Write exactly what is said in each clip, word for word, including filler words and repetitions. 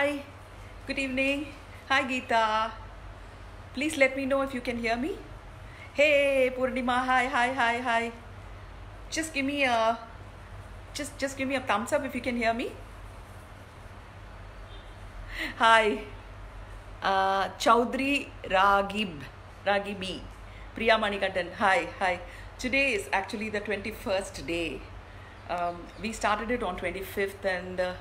Hi, good evening. Hi, Geeta. Please let me know if you can hear me. Hey, Purnima. Hi, hi, hi, hi. Just give me a just just give me a thumbs up if you can hear me. Hi, uh, Chaudhry Ragib, Ragibi, Priya Manikandan. Hi, hi. Today is actually the twenty-first day. Um, we started it on twenty-fifth and uh,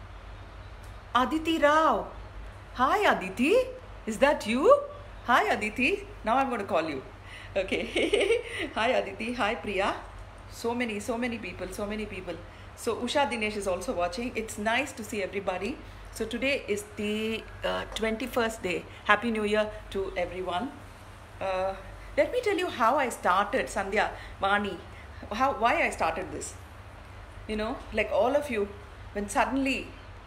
Aditi Rao. Hi, Aditi. Is that you? Hi, Aditi. Now I'm going to call you. Okay. Hi, Aditi. Hi, Priya. So many, so many people, so many people. So Usha Dinesh is also watching. It's nice to see everybody. So today is the uh, twenty-first day. Happy New Year to everyone. Uh, let me tell you how I started, Sandhya, Vani, how, why I started this. You know, like all of you, when suddenly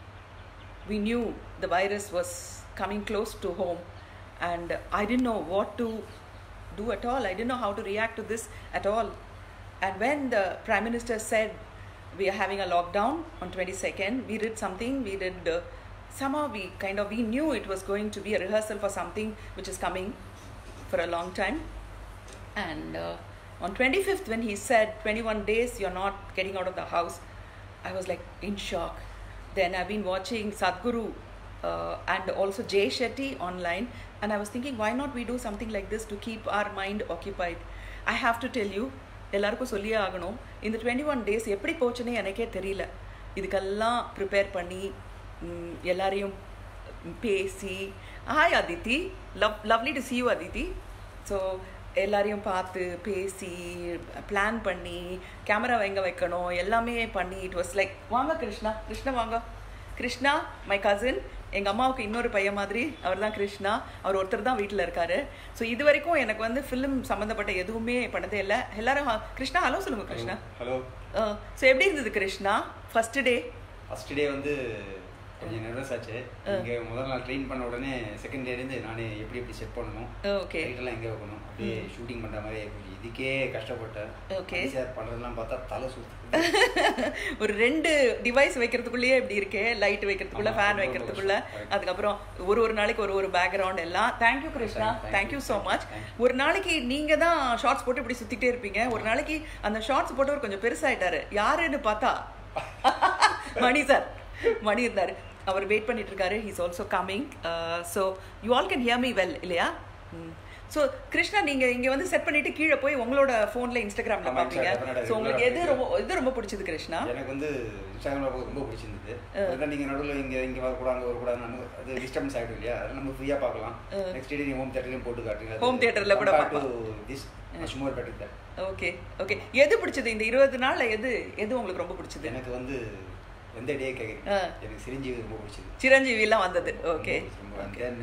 we knew the virus was coming close to home and I didn't know what to do at all. I didn't know how to react to this at all. And when the Prime Minister said we are having a lockdown on twenty-second, we did something, we did, uh, somehow we kind of, we knew it was going to be a rehearsal for something which is coming for a long time. And uh, on twenty-fifth, when he said twenty-one days you're not getting out of the house, I was like in shock. Then I've been watching Sadhguru uh, and also Jay Shetty online, and I was thinking, why not we do something like this to keep our mind occupied? I have to tell you, எல்லாருக்கும் சொல்லியே ஆகணும், இந்த twenty-one days எப்படி போச்சுனே எனக்கே தெரியல. இதுக்கெல்லாம் prepare பண்ணி எல்லாரையும் பேசி, hi Aditi, Love, lovely to see you Aditi. So எல்லாரையும் பார்த்து பேசி பிளான் பண்ணி கேமரா எங்க வைக்கணும் எல்லாமே பண்ணி it was like வாங்க கிருஷ்ணா கிருஷ்ணா வாங்க கிருஷ்ணா my cousin எங்க அம்மாவுக்கு இன்னொரு பையன் மாதிரி அவர் தான் கிருஷ்ணா அவர் ஒருத்தர் தான் வீட்டில் இருக்காரு ஸோ இது வரைக்கும் எனக்கு வந்து ஃபிலிம் சம்மந்தப்பட்ட எதுவுமே பண்ணதே இல்லை எல்லாரும் கிருஷ்ணா ஹலோ சொல்லுங்க கிருஷ்ணா ஹலோ ஸோ எப்படி இருந்தது Krishna first day first day வந்து கொஞ்சம் நர்வஸ் ஆச்சு இங்கே முதல் நாள் ட்ரெயின் பண்ண உடனே செகண்ட் டேலேருந்து நானே எப்படி எப்படி செட் பண்ணணும் ஓகே லைட்டெல்லாம் எங்கே வைக்கணும் அப்படியே ஷூட்டிங் பண்ணுற மாதிரி இதுக்கே கஷ்டப்பட்டேன் ஓகே சார் பண்ணுறதுலாம் பார்த்தா தலை சுத்து ஒரு ரெண்டு டிவைஸ் வைக்கிறதுக்குள்ளேயே இப்படி இருக்கே லைட் வைக்கிறதுக்குள்ள ஃபேன் வைக்கிறதுக்குள்ள அதுக்கப்புறம் ஒரு ஒரு நாளைக்கு ஒரு ஒரு பேக்ரவுண்ட் எல்லாம் thank you Krishna thank you so much ஒரு நாளைக்கு நீங்கள் தான் ஷார்ட்ஸ் போட்டு இப்படி சுற்றிட்டே இருப்பீங்க ஒரு நாளைக்கு அந்த ஷார்ட்ஸ் போட்டவர் கொஞ்சம் பெருசாயிட்டாரு யாருன்னு பார்த்தா மணி சார் மணி இருந்தார் அவர் வெயிட் பண்ணிட்டு இருக்காரு he's also coming so you all can hear me well இல்லையா ஸோ கிருஷ்ணா நீங்கள் இங்கே வந்து செட் பண்ணிட்டு கீழே போய் உங்களோட ஃபோனில் இன்ஸ்டாகிராமில் பார்ப்பீங்க ஸோ உங்களுக்கு எது ரொம்ப எது ரொம்ப பிடிச்சது கிருஷ்ணா எனக்கு வந்து இன்ஸ்டாகிராமில் ரொம்ப பிடிச்சிருந்தது நீங்கள் நடுவில் இங்கே இங்கே வரக்கூடாது அங்கே வரக்கூடாது அது டிஸ்டர்பன்ஸ் ஆகிடும் இல்லையா அதெல்லாம் நம்ம ஃப்ரீயாக பார்க்கலாம் நெக்ஸ்ட் டே நீங்கள் ஹோம் தேட்டர்லையும் போட்டு காட்டுங்க ஹோம் தேட்டரில் கூட பார்க்கலாம் this much more better that okay okay எது பிடிச்சது இந்த இருபது நாளில் எது எது உங்களுக்கு ரொம்ப பிடிச்சது எனக்கு வந்து எந்த டே கேட்குறீங்க எனக்கு சிரஞ்சீவி ரொம்ப பிடிச்சது சிரஞ்சீவிலாம் வந்தது okay then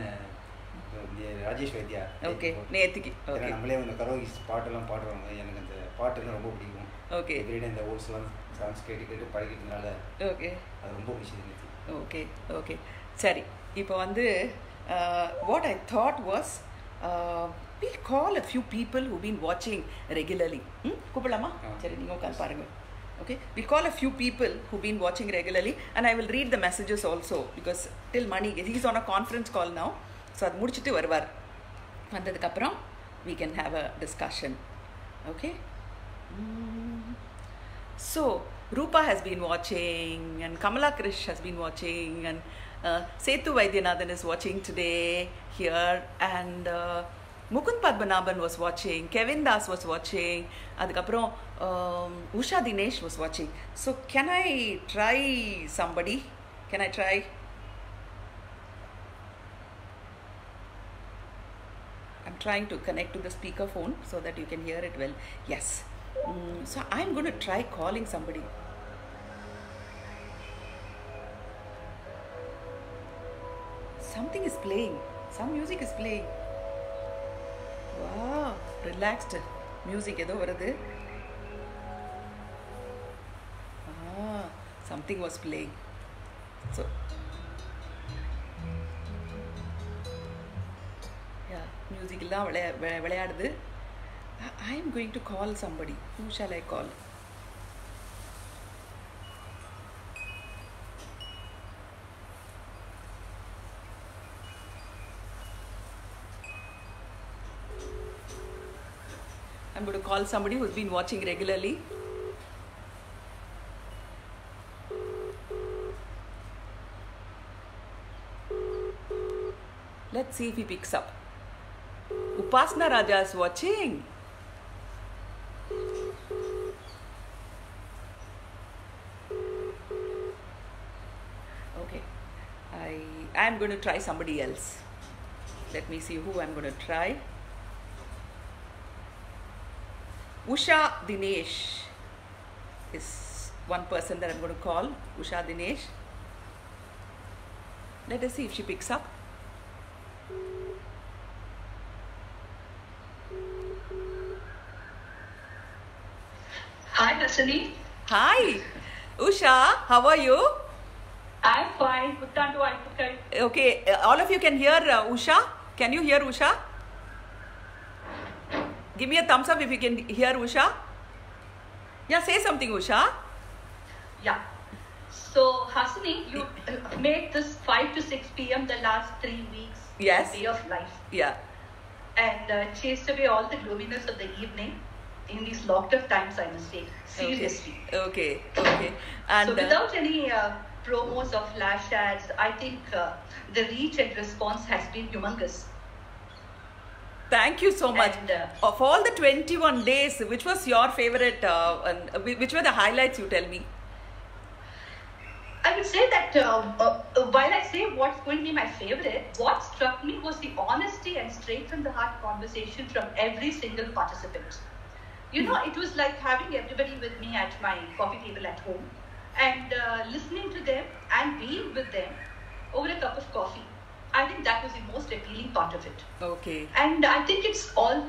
Rajesh Vaidya okay நேத்திக்கு ஓகே நம்மளே அந்த கரோகி பாட்டெல்லாம் பாடுறவங்க எனக்கு அந்த பாட்டுலாம் ரொம்ப பிடிக்கும் ஓகே எவ்ரிடே இந்த ஓல்ஸ்லாம் சாங்ஸ் கேட்டு கேட்டு பழகிட்டதுனால ஓகே அது ரொம்ப பிடிச்சது நேற்று ஓகே ஓகே சரி இப்போ வந்து what I thought was we'll call a few people who've been watching regularly ம் கூப்பிடலாமா சரி நீங்கள் உட்காந்து பாருங்க okay we'll call a few people who've been watching regularly and I will read the messages also because till Mani he's on a conference call now so அது முடிச்சிட்டு வருவார் வந்ததுக்கு அப்புறம் we can have a discussion okay mm. so Rupa has been watching and Kamala Krish has been watching and uh, Sethu Vaidyanathan is watching today here and uh, Mukund Padmanabhan was watching, Kevin Das was watching, adukaprom um, Usha Dinesh was watching. So can I try somebody? Can I try? I'm trying to connect to the speaker phone so that you can hear it well. Yes. Mm, so I'm going to try calling somebody. Something is playing. Some music is playing. Wow, relaxed music ஏதோ வருது ah something was playing so yeah music எல்லாம் விளையாடுது I am going to call somebody. Who shall I call? I'm going to call somebody who's been watching regularly. Let's see if he picks up. Upasna Raja is watching. Okay, I I'm going to try somebody else. Let me see who I'm going to try. Usha Dinesh is one person that I'm going to call. Usha Dinesh. Let us see if she picks up. Hi, Hasani. Hi, Usha. How are you? I'm fine. Okay. Okay, uh, all of you can hear uh, Usha. Can you hear Usha? Give me a thumbs up if you can hear Usha. Yeah, say something, Usha. Yeah. So, Hasani, you made this five to six p m the last three weeks. Yes. Day of life. Yeah. And uh, chased away all the gloominess of the evening in these locked up times, I must say. Seriously. Okay. Okay. Okay. And so, uh, without any uh, promos or flash ads, I think uh, the reach and response has been humongous. Thank you so much. And, uh, of all the twenty-one days, which was your favorite, uh, and which were the highlights, you tell me? I would say that uh, uh, while I say what's going to be my favorite, what struck me was the honesty and straight from the heart conversation from every single participant. You know, it was like having everybody with me at my coffee table at home and uh, listening to them and being with them over a cup of coffee. I think that was the most appealing part of it. Okay. And I think it's all...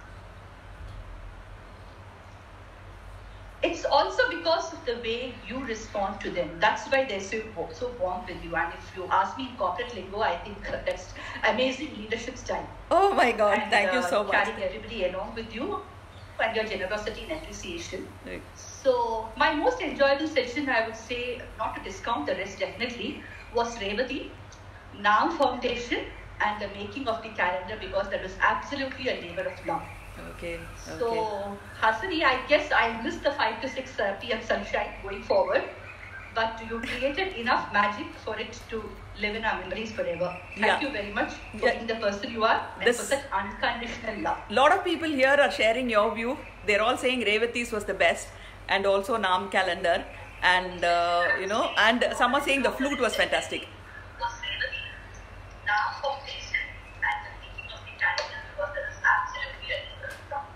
It's also because of the way you respond to them. That's why they're so, so warm with you. And if you ask me in corporate lingo, I think that's amazing leadership style. Oh my God, and, thank uh, you so much. Carrying everybody along with you and your generosity and appreciation. Right. So my most enjoyable session, I would say, not to discount the rest definitely, was Revati, Naam Foundation and the making of the calendar, because that was absolutely a labor of love. Okay. So, Okay. Hasani, I guess I missed the five to six uh, p m sunshine going forward, but you created enough magic for it to live in our memories forever. Thank Yeah. you very much for Yeah. being the person you are and This- for such unconditional love. Lot of people here are sharing your view. They're all saying Revati's was the best, and also Naam calendar, and uh, you know, and some are saying the flute was fantastic. Was Revati, Naam Foundation and the making of the calendar, because that is absolutely a labor of love.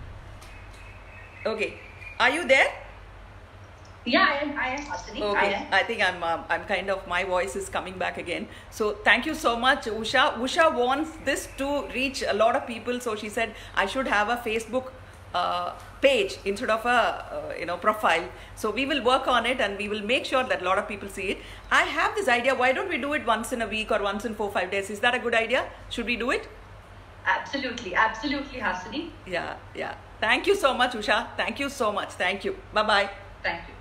Okay, are you there? Yeah, I am. I am Hasani. I Okay, am. I think I'm um, I'm kind of, my voice is coming back again. So thank you so much, Usha. Usha wants this to reach a lot of people, so she said I should have a Facebook uh, page instead of a uh, you know profile. So we will work on it and we will make sure that a lot of people see it. I have this idea. Why don't we do it once in a week or once in four five days? Is that a good idea? Should we do it? Absolutely, absolutely, Hasani. Yeah, yeah. Thank you so much, Usha. Thank you so much. Thank you. Bye bye. Thank you.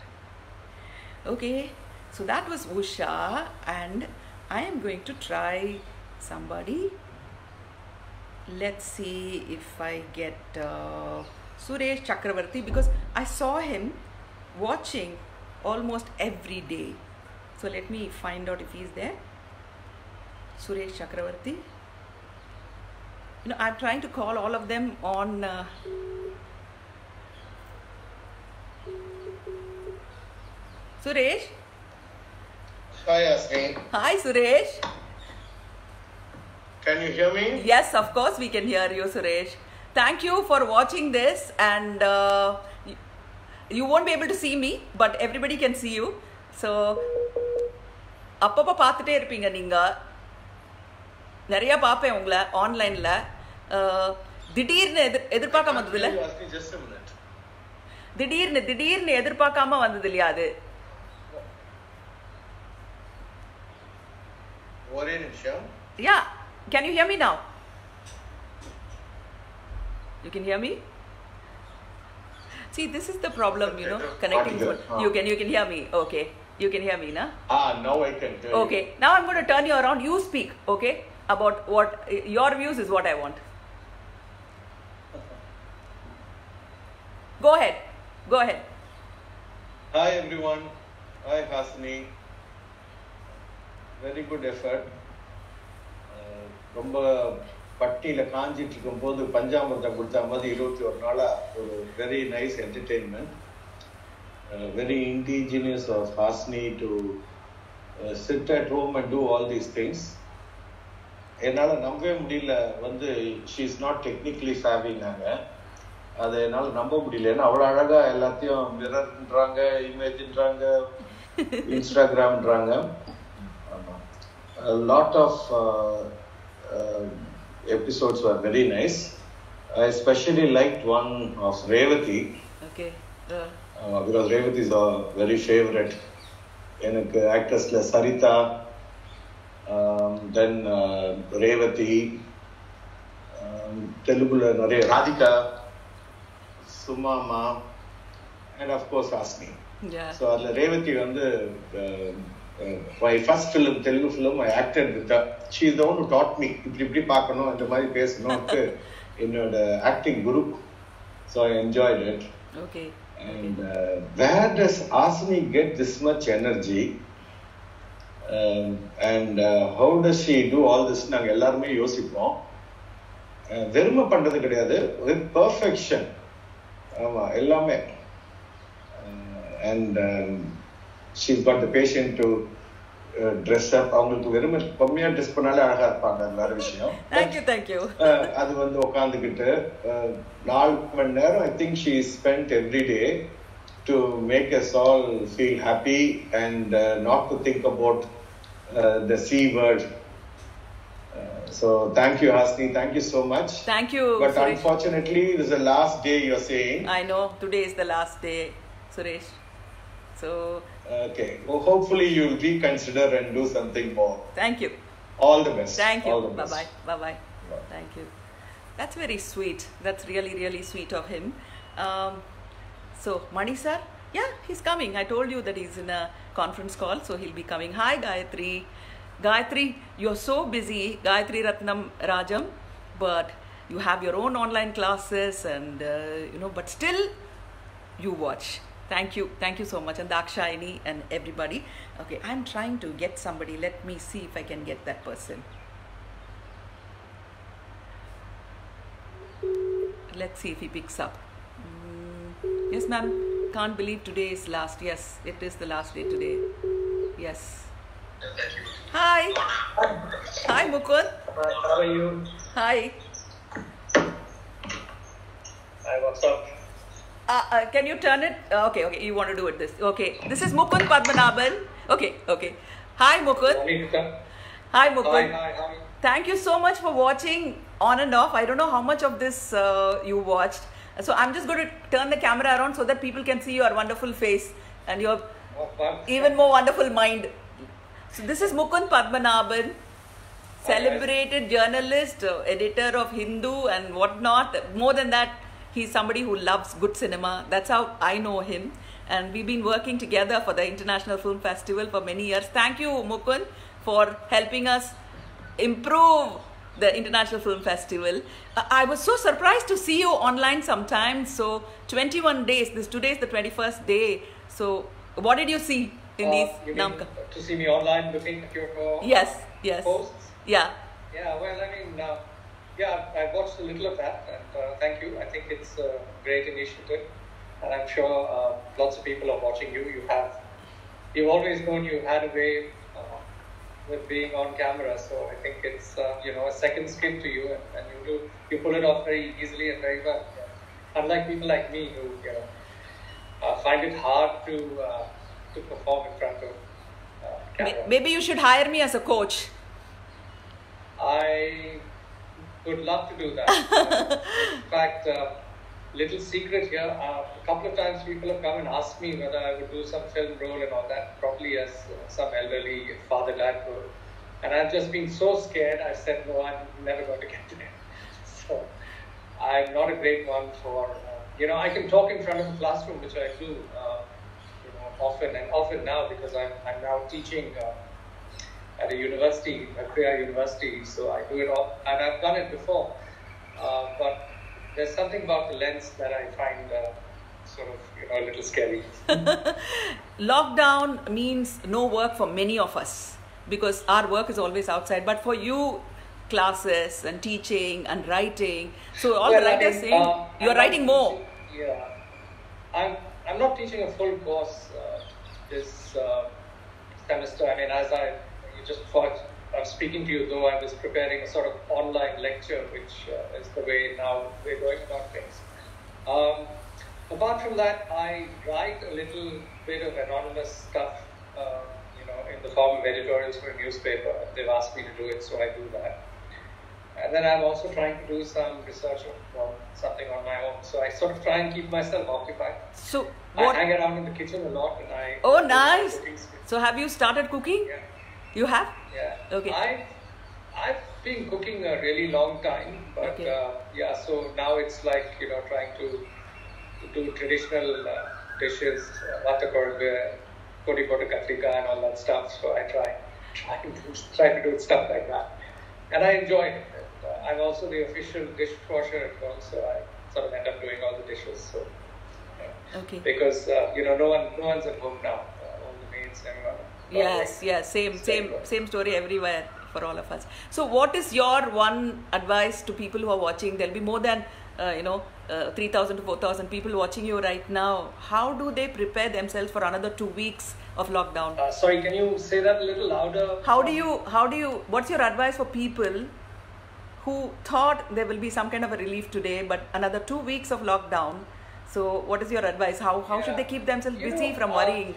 Okay, so that was Usha, and I am going to try somebody. Let's see if I get uh, Suresh Chakravarti, because I saw him watching almost every day. So let me find out if he's there. Suresh Chakravarti. You know, I'm trying to call all of them on. Uh, Suresh. Hi, Asmi. Hi, Suresh. Can you hear me? Yes, of course we can hear you, Suresh. Thank you for watching this, and uh, you won't be able to see me, but everybody can see you. So, அப்பப்போ பார்த்துட்டே இருப்பீங்க நீங்கள். நிறையா பார்ப்பேன் உங்களை ஆன்லைனில். திடீர்னு எதிர் எதிர்பார்க்காம வந்தது இல்லை? Just a minute. திடீர்னு திடீர்னு எதிர்பார்க்காம வந்தது இல்லையா அது? ஒரே நிமிஷம். Yeah. Can you hear me now? You can hear me? See, this is the problem, you know, connecting phone. You can, you can hear me. Okay. You can hear me, na? Ah, now I can hear you. Okay. Now I'm going to turn you around. You speak, okay? About what, your views is what I want. Go ahead. Go ahead. Hi everyone. Hi Hasni. Very good effort. ரொம்ப பட்டியில் காஞ்சிட்டு இருக்கும்போது பஞ்சாமிரதம் கொடுத்த மாதிரி இருபத்தி ஒரு நாளா ஒரு very nice entertainment. Very ingenious of Hasini to sit at home and do all these things. என்னால் நம்பவே முடியல, வந்து ஷீ இஸ் நாட் டெக்னிக்கலி சாவினாங்க. அதை என்னால் நம்ப முடியல. ஏன்னா அவ்வளோ அழகாக எல்லாத்தையும் மிரர்ன்றாங்க, இமேஜ்ன்றாங்க, இன்ஸ்டாகிராம்ன்றாங்க. ஆமாம், lot of Uh, episodes were very nice. I especially liked one of Revathi. Okay. Uh. Uh, because Revathi is a very favorite. எனக்கு ஆக்டர்ஸ்ல சரிதா, தென் ரேவதி, தெலுங்குல நிறைய ராதிகா, சுமாமா, அண்ட் அஃப்கோர்ஸ் ஹாஸ்னி. ஸோ அதில் ரேவதி வந்து Uh, my first film, Telugu film, I acted with her. She is the one who taught me இப்படி இப்படி பார்க்கணும், இந்த மாதிரி பேசணும், என்னோட ஆக்டிங் குரு. So I enjoyed it. Okay. And uh, where does Hasni get this much energy? Um, and uh, how does she do all this? நாங்கள் எல்லாருமே யோசிப்போம். வெறுமை பண்ணுறது கிடையாது, with perfection. ஆமாம், எல்லாமே. And um, she's got the patience to uh, dress up. அவங்களுக்கு வெறுமை கம்மியாக ட்ரெஸ் பண்ணாலே அழகாக இருப்பாங்க, அது வேறு விஷயம். Thank you thank you. அது வந்து உட்காந்துக்கிட்டு நாலு மணி நேரம் I think she spend every day to make us all feel happy and not to think about the C world. So thank you Hasni, thank you so much. Thank you. But Suresh, unfortunately this is the last day you're saying. I know, today is the last day, Suresh. So okay, well, hopefully you'll reconsider and do something more. Thank you. All the best. Thank you. All the best. Bye bye. Bye bye. Bye. Thank you. That's very sweet. That's really really sweet of him. Um, so Mani sir, yeah, he's coming. I told you that he's in a conference call, so he'll be coming. Hi Gayatri. Gayatri, you're so busy, Gayatri Ratnam Rajam, but you have your own online classes and uh, you know, but still you watch. Thank you, thank you so much, and Dakshayani and everybody. Okay, I'm trying to get somebody. Let me see if I can get that person. Let's see if he picks up. Mm, yes, ma'am. Can't believe today is last. Yes, it is the last day today. Yes. Hi. Hi, Mukund. Hi, how are you? Hi. Hi, what's up? Uh, uh, can you turn it? Uh, okay, okay. You want to do it this? Okay. This is Mukund Padmanabhan. Okay, okay. Hi, Mukund. Hi, Mukund. Hi, hi, hi. Thank you so much for watching on and off. I don't know how much of this uh, you watched. So I'm just going to turn the camera around so that people can see your wonderful face and your even more wonderful mind. So this is Mukund Padmanabhan, celebrated journalist, uh, editor of Hindu and whatnot. More than that, he's somebody who loves good cinema. That's how I know him. And we've been working together for the International Film Festival for many years. Thank you, Mukund, for helping us improve the International Film Festival. Uh, I was so surprised to see you online sometimes. So twenty-one days. This today is the twenty-first day. So what did you see in Uh, these you mean Namka? to see me online looking at your uh, Yes, yes. posts? Yeah. Yeah, well, I mean, uh, yeah, I watched a little of that, and uh, thank you. I think it's a great initiative, and I'm sure uh, lots of people are watching you. You have, you've always known you had a way uh, with being on camera, so I think it's uh, you know, a second skin to you, and, and you do you pull it off very easily and very well. Unlike people like me who you know uh, find it hard to uh, to perform in front of uh, camera. Maybe you should hire me as a coach. I would love to do that. In fact, uh, little secret here, uh, a couple of times people have come and asked me whether I would do some film role and all that, probably as uh, some elderly father-dad role. And I've just been so scared, I said, no, I'm never going to get there. So, I'm not a great one for, uh, you know, I can talk in front of a classroom, which I do, uh, you know, often and often now because I'm, I'm now teaching uh, at a university, a Kriya university, so I do it all, and I've done it before. Uh, but there's something about the lens that I find uh, sort of, you know, a little scary. Lockdown means no work for many of us because our work is always outside. But for you, classes and teaching and writing. So all well, the writers I mean, saying uh, you're I'm writing more. Teaching, yeah, I'm I'm not teaching a full course uh, this uh, semester. I mean, as I you just thought. I'm speaking to you, though I was preparing a sort of online lecture, which uh, is the way now we're going about things. Um, apart from that, I write a little bit of anonymous stuff, uh, you know, in the form of editorials for a newspaper. They've asked me to do it, so I do that. And then I'm also trying to do some research on something on my own. So I sort of try and keep myself occupied. So what? I hang around in the kitchen a lot, and I. Oh, nice. So have you started cooking? Yeah. You have? Yeah. Okay. I've, I've been cooking a really long time, but Okay. uh, yeah, so now it's like, you know, trying to, to do traditional uh, dishes, vata korbe, kodi kodi katrika and all that stuff. So I try, try, to do, try to do stuff like that. And I enjoy it. And, uh, I'm also the official dishwasher at home, so I sort of end up doing all the dishes. So, yeah. Okay. Because, uh, you know, no one, no one's at home now. Uh, all the maids, everyone. Yes, yes, same, same, same story everywhere for all of us. So, what is your one advice to people who are watching? There'll be more than uh, you know uh, three thousand to four thousand people watching you right now. How do they prepare themselves for another two weeks of lockdown? Uh, sorry, can you say that a little louder? How do you? How do you? What's your advice for people who thought there will be some kind of a relief today, but another two weeks of lockdown? So, what is your advice? How how should Yeah. they keep themselves You busy know, from uh, worrying?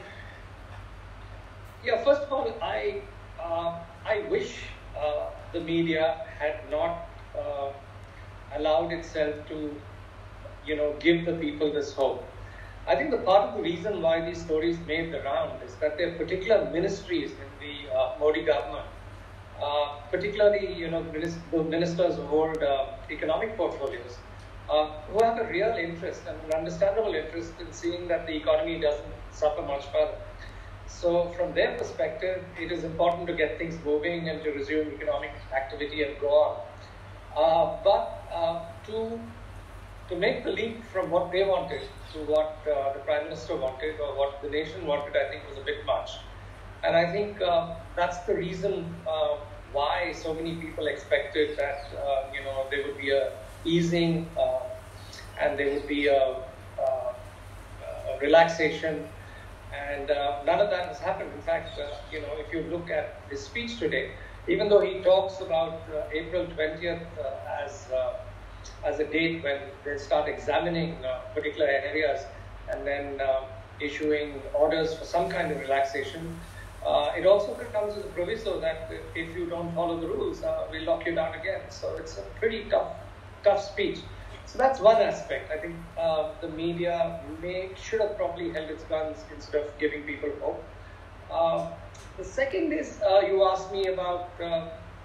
Yeah, first of all, I uh, I wish uh, the media had not uh, allowed itself to, you know, give the people this hope. I think the part of the reason why these stories made the round is that there are particular ministries in the uh, Modi government, uh, particularly, you know, minis- the ministers who hold uh, economic portfolios, uh, who have a real interest and an understandable interest in seeing that the economy doesn't suffer much further. So from their perspective, it is important to get things moving and to resume economic activity and go on. Uh, but uh, to to make the leap from what they wanted to what uh, the Prime Minister wanted or what the nation wanted, I think was a bit much. And I think uh, that's the reason uh, why so many people expected that, uh, you know, there would be a easing uh, and there would be a, a, a relaxation. And uh, none of that has happened. In fact, uh, you know, if you look at his speech today, even though he talks about uh, April twentieth uh, as uh, as a date when they start examining uh, particular areas and then uh, issuing orders for some kind of relaxation, uh, it also comes with a proviso that if you don't follow the rules, uh, we'll lock you down again. So it's a pretty tough, tough speech. So that's one aspect. I think uh, the media may should have probably held its guns instead of giving people hope. Uh, the second is uh, you asked me about uh,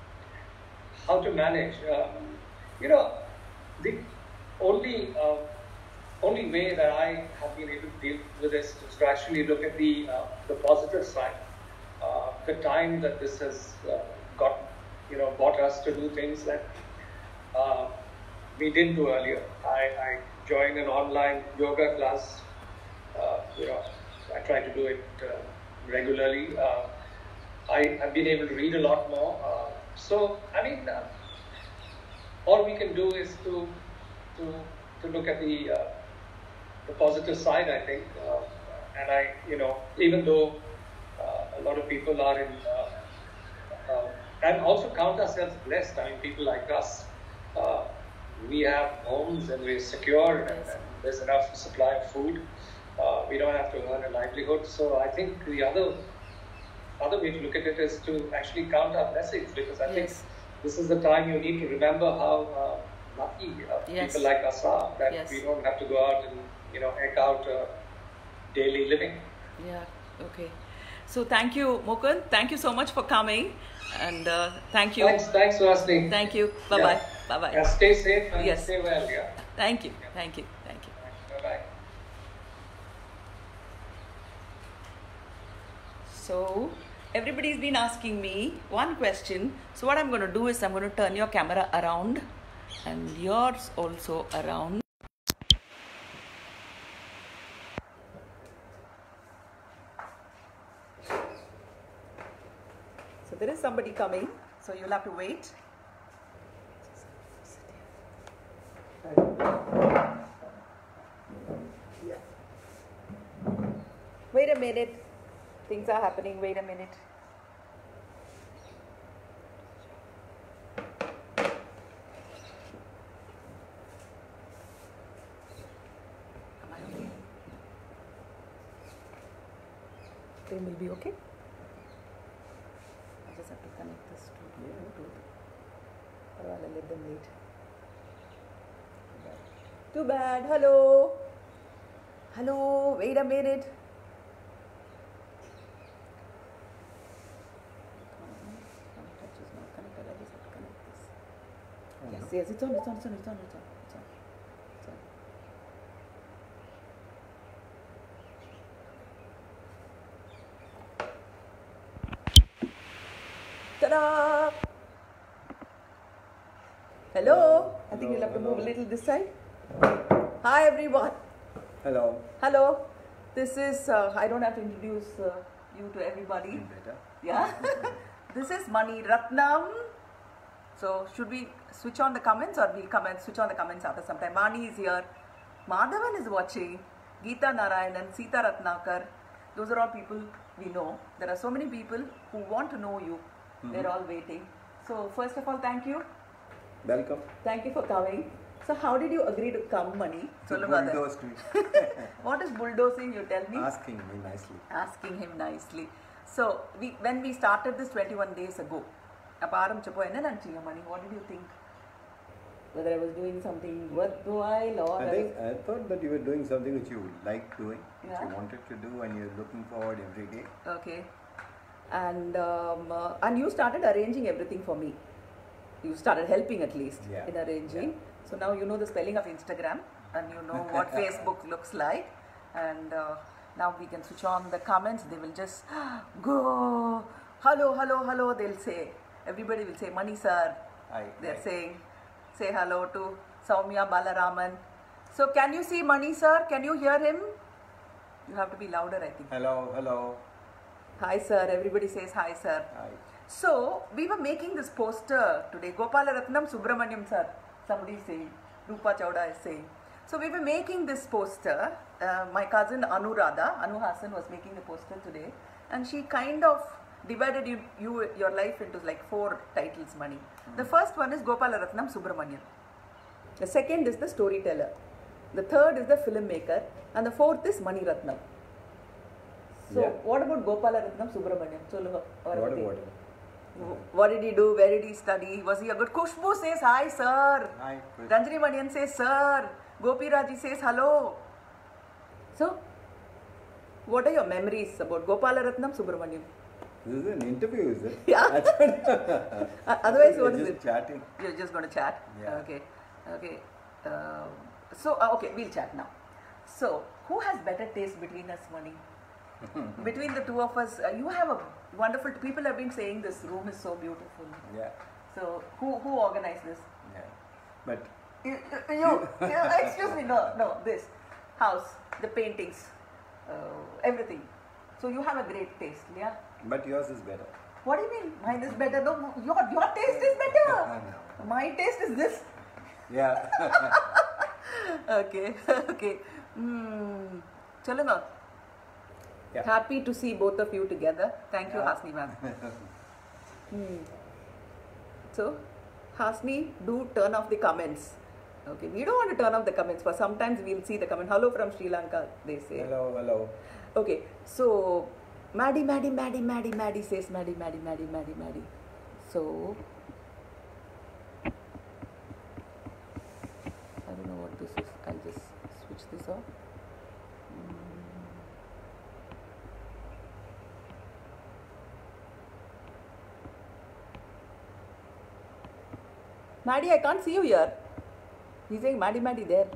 how to manage. Uh, you know, the only uh, only way that I have been able to deal with this is to actually look at the uh, the positive side. Uh, the time that this has uh, got, you know, brought us to do things that uh, we didn't do earlier. I, I joined an online yoga class. Uh, you know, I try to do it uh, regularly. Uh, I have been able to read a lot more. Uh, so, I mean, uh, all we can do is to to to look at the uh, the positive side, I think. Uh, and I, you know, even though uh, a lot of people are in, uh, uh, and also count ourselves blessed. I mean, people like us. Uh, We have homes and we're secure and, and there's enough supply of food. Uh, we don't have to earn a livelihood. So I think the other other way to look at it is to actually count our blessings, because I Yes. think this is the time you need to remember how uh, lucky uh, Yes. people like us are, that Yes. we don't have to go out and, you know, eke out uh, daily living. Yeah, okay. So thank you, Mukund. Thank you so much for coming, and uh, thank you. Thanks, thanks for asking. Thank you. Bye bye. Bye bye. Yeah, stay safe and Yes. stay well. Yeah. Thank you. Thank you. Thank you. Bye bye. So everybody's been asking me one question. So what I'm going to do is I'm going to turn your camera around and yours also around. So there is somebody coming, so you'll have to wait. Yeah. Wait a minute. Things are happening. Wait a minute. They will be okay. I just have to connect this to Bluetooth. Or I'll let them wait. Too bad. Hello. Hello. Wait a minute. Touch is not connected. I just have to connect this. Oh, Yes, no. yes. It's on. It's on. It's on. It's on. It's on. It's on. It's on. Ta-da! Hello. I think Hello, you'll have to hello. move a little this side. Hi everyone. Hello. Hello. This is, uh, I don't have to introduce uh, you to everybody. Better. Yeah. This is Maniratnam. So should we switch on the comments or we'll come and switch on the comments after some time? Mani is here. Madhavan is watching. Geeta Narayanan, Sita Ratnakar. Those are all people we know. There are so many people who want to know you. Mm-hmm. They're all waiting. So first of all, thank you. Welcome. Thank you for coming. So how did you agree to come, Mani? Bulldoze me. What is bulldozing? You tell me. Asking me nicely. Asking him nicely. So we, when we started this twenty-one days ago, Aparam Chapo, Mani, what did you think? Whether I was doing something worthwhile or I think I thought that you were doing something which you liked doing, which Yeah. you wanted to do, and you're looking forward every day. okay, and um, uh, and you started arranging everything for me. You started helping at least Yeah. in arranging. Yeah. So now you know the spelling of Instagram and you know what Facebook looks like, and uh, now we can switch on the comments. They will just go hello, hello, hello. They'll say, everybody will say Mani sir. I, They're I- saying, say hello to Soumya Balaraman. So can you see Mani sir? Can you hear him? You have to be louder, I think. Hello, hello. Hi sir. Everybody says hi sir. Hi. So we were making this poster today. Gopalaratnam Subramaniam sir. Somebody is saying. Rupa Chowda is saying. So we were making this poster. Uh, my cousin Anuradha, Anu Hassan, was making the poster today, and she kind of divided you, you your life into like four titles, Mani. Mm-hmm. The first one is Gopalaratnam Subramaniam. The second is the storyteller. The third is the filmmaker, and the fourth is Maniratnam. So Yeah. what about Gopalaratnam Subramaniam? Solunga. What about it? What did he do? Where did he study? Was he a good? Kushbu says hi, sir. Hi, Chris. Ranjani Manian says sir. Gopi Raji says hello. So, what are your memories about Gopalaratnam Subramaniam? This is an interview, is it? Yeah. I thought- Uh, otherwise, We're what is just it? chatting. You're just going to chat? Yeah. Okay. Okay. Uh, so, uh, okay, we'll chat now. So, who has better taste between us, Mani? Between the two of us, uh, you have a wonderful, people have been saying this room is so beautiful. Yeah, So, who, who organized this? yeah. But You, you, you, you excuse me, no, no, this house, the paintings, uh, everything. So, you have a great taste, yeah? but yours is better. What do you mean? Mine is better. No, your, your taste is better. No. My taste is this. Yeah. Okay, okay. Mm. Chalo na. Yeah. Happy to see both of you together. Thank you, Yeah. Hasni ma'am. Hmm. So, Hasni, do turn off the comments. Okay, we don't want to turn off the comments, for sometimes we'll see the comment. Hello from Sri Lanka, they say. Hello, hello. Okay, so Maddie, Maddie, Maddie, Maddie, Maddie says Maddie, Maddie, Maddie, Maddie, Maddie. So, I don't know what this is. I'll just switch this off. Mm. Maddie, I can't see you here. He's saying Maddie, Maddie there.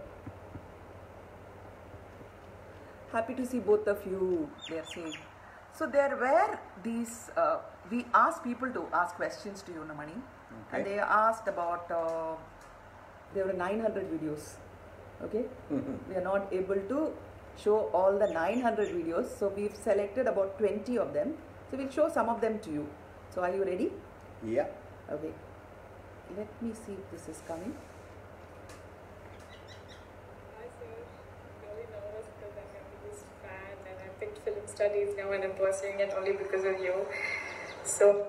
Happy to see both of you, they are saying. So there were these, uh, we asked people to ask questions to you, Namani. Okay. And they asked about, uh, there were nine hundred videos. Okay? We are not able to show all the nine hundred videos. So we've selected about twenty of them. So we'll show some of them to you. So are you ready? Yeah. Okay. Let me see if this is coming. Hi sir, I'm really nervous because I'm your biggest fan and I picked film studies now and I'm pursuing it only because of you. So,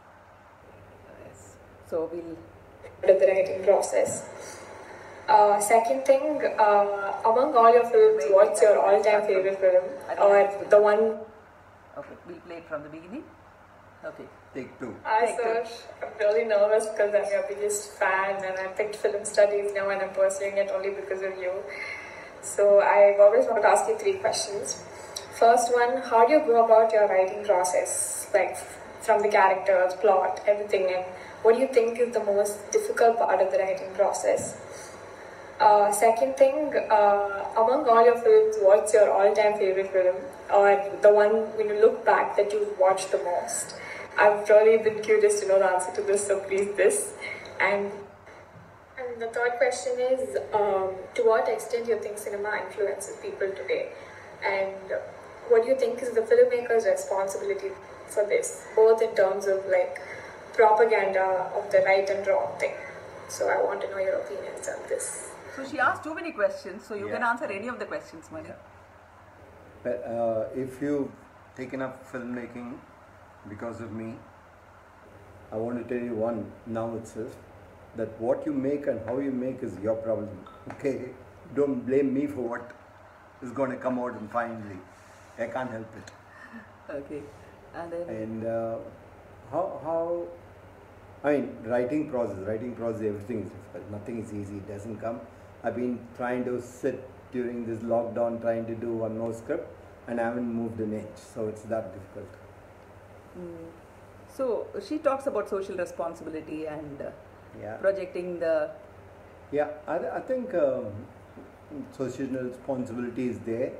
Yes. So we'll... part of the writing process. Uh, second thing, uh, among all your films, Wait, what's wait, your I'll all-time start from- favorite film? I think Or that's the good. one... Okay, we'll play it from the beginning. Okay. Take two. Hi Take sir, I'm really nervous because I'm your biggest fan and I picked film studies now and I'm pursuing it only because of you. So I've always wanted to ask you three questions. First one, how do you go about your writing process? Like from the characters, plot, everything, and what do you think is the most difficult part of the writing process? Uh, second thing, uh, among all your films, what's your all-time favorite film? Or the one when you look back that you watched the most? I've really been curious to know the answer to this, so please this. And and the third question is, um, to what extent do you think cinema influences people today? And what do you think is the filmmaker's responsibility for this, both in terms of like propaganda of the right and wrong thing? So I want to know your opinions on this. So she asked too many questions, so you Yeah. can answer any of the questions, Mani. But uh, if you've taken up filmmaking because of me, I want to tell you one now itself, that what you make and how you make is your problem. Okay? Don't blame me for what is going to come out and finally. I can't help it. Okay. And then... And uh, how, how, I mean, writing process, writing process, everything is difficult. Nothing is easy, it doesn't come. I've been trying to sit during this lockdown, trying to do one more script, and I haven't moved an inch, so it's that difficult. Mm. So she talks about social responsibility and uh, Yeah. projecting the... Yeah, I, I think um, social responsibility is there.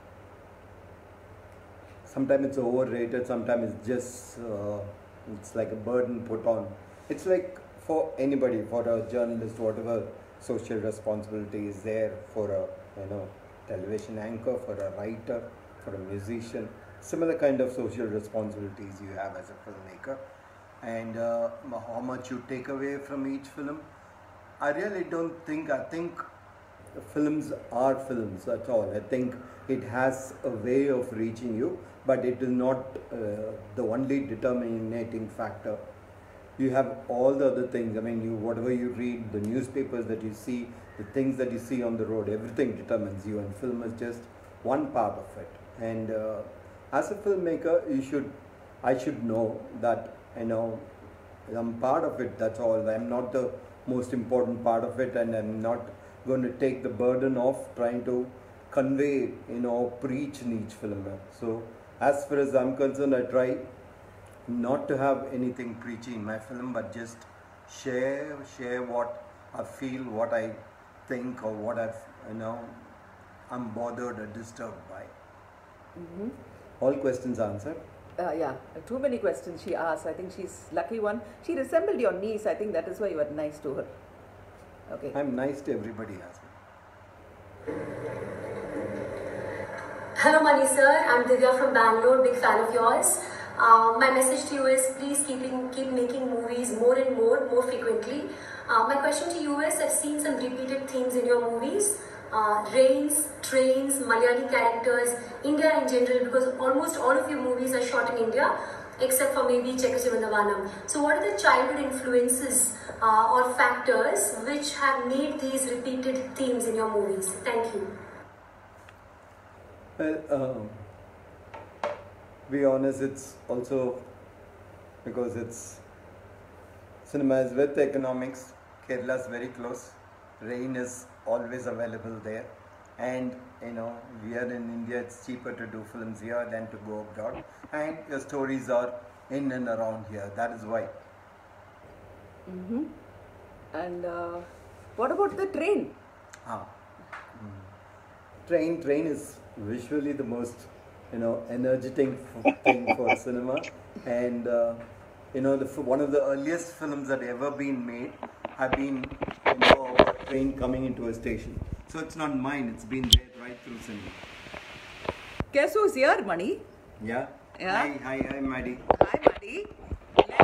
Sometimes it's overrated, sometimes it's just, uh, it's like a burden put on. It's like for anybody, for a journalist, whatever social responsibility is there for a, you know, television anchor, for a writer, for a musician, similar kind of social responsibilities you have as a filmmaker. And uh, how much you take away from each film, I really don't think, I think films are films, that's all. I think it has a way of reaching you, but it is not uh, the only determining factor. You have all the other things, I mean, you whatever you read, the newspapers that you see, the things that you see on the road, everything determines you, and film is just one part of it. And uh, as a filmmaker, you should, I should know that, you know, I'm part of it, that's all. I'm not the most important part of it, and I'm not going to take the burden of trying to convey, you know, preach in each film. So as far as I'm concerned, I try not to have anything preachy in my film, but just share, share what I feel, what I think, or what I've, you know, I'm bothered or disturbed by. Mm-hmm. All questions answered. Uh, yeah, too many questions she asked. I think she's lucky one. She resembled your niece. I think that is why you were nice to her. Okay. I'm nice to everybody else. Hello Mani sir, I'm Divya from Bangalore, big fan of yours. Uh, my message to you is please keeping, keep making movies more and more, more frequently. Uh, my question to you is, I've seen some repeated themes in your movies. Uh, rains, trains, Malayali characters, India in general, because almost all of your movies are shot in India, except for maybe Chekasivandavanam. So what are the childhood influences uh, or factors which have made these repeated themes in your movies? Thank you. Well, um, to be honest, it's also because it's cinema is with economics. Kerala is very close. Rain is always available there, and you know, we are in India. It's cheaper to do films here than to go abroad, and your stories are in and around here. That is why. Mm-hmm. And uh, what about the train? Ah. Mm. Train, train is visually the most, you know, energetic thing for cinema, and uh, you know, the one of the earliest films that ever been made have been, you know, a train coming into a station. So it's not mine. It's been there right through cinema. Guess who's here, Mani? Yeah. Yeah. Hi, hi, hi, Maddie. Hi, Mani.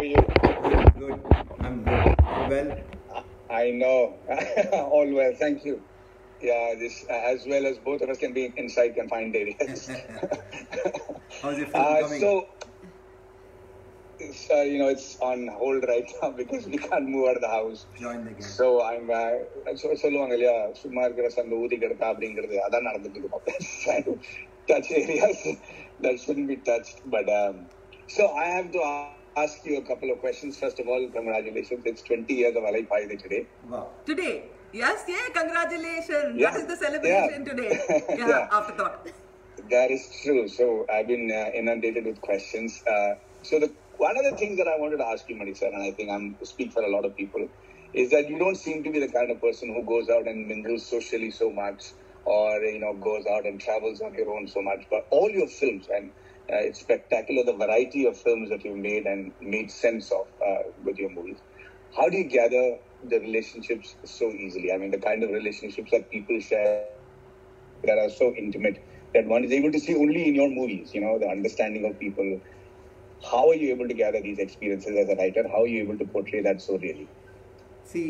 are you? Good, good. I'm good. Well, I know. All well, thank you. Yeah, this uh, as well as both of us can be inside confined areas. how's your film uh, coming? so, it's, uh, you know, it's on hold right now because we can't move out of the house. Join the gang. So I'm uh, so சொல்லுவாங்க இல்லையா சும்மா இருக்கிற சங்க ஊதி கிடக்கா அப்படிங்கிறது அதான் நடந்துட்டு இருக்கும். Trying to touch areas that shouldn't be touched. But um, so I have to ask you a couple of questions. First of all, congratulations. It's twenty years of Alai Payuthey today. Wow. Today? Yes, yeah, congratulations. Yeah. That is the celebration Yeah. today. Yeah, Yeah. afterthought. That is true. So I've been uh, inundated with questions. Uh, so the one of the things that I wanted to ask you, Mani sir, and I think I'm speak for a lot of people, is that you don't seem to be the kind of person who goes out and mingles socially so much, or you know goes out and travels on your own so much. But all your films, and uh, it's spectacular the variety of films that you've made and made sense of uh, with your movies. How do you gather the relationships so easily? I mean, the kind of relationships that people share that are so intimate that one is able to see only in your movies, you know, the understanding of people. How are you able to gather these experiences as a writer? How are you able to portray that so really? See,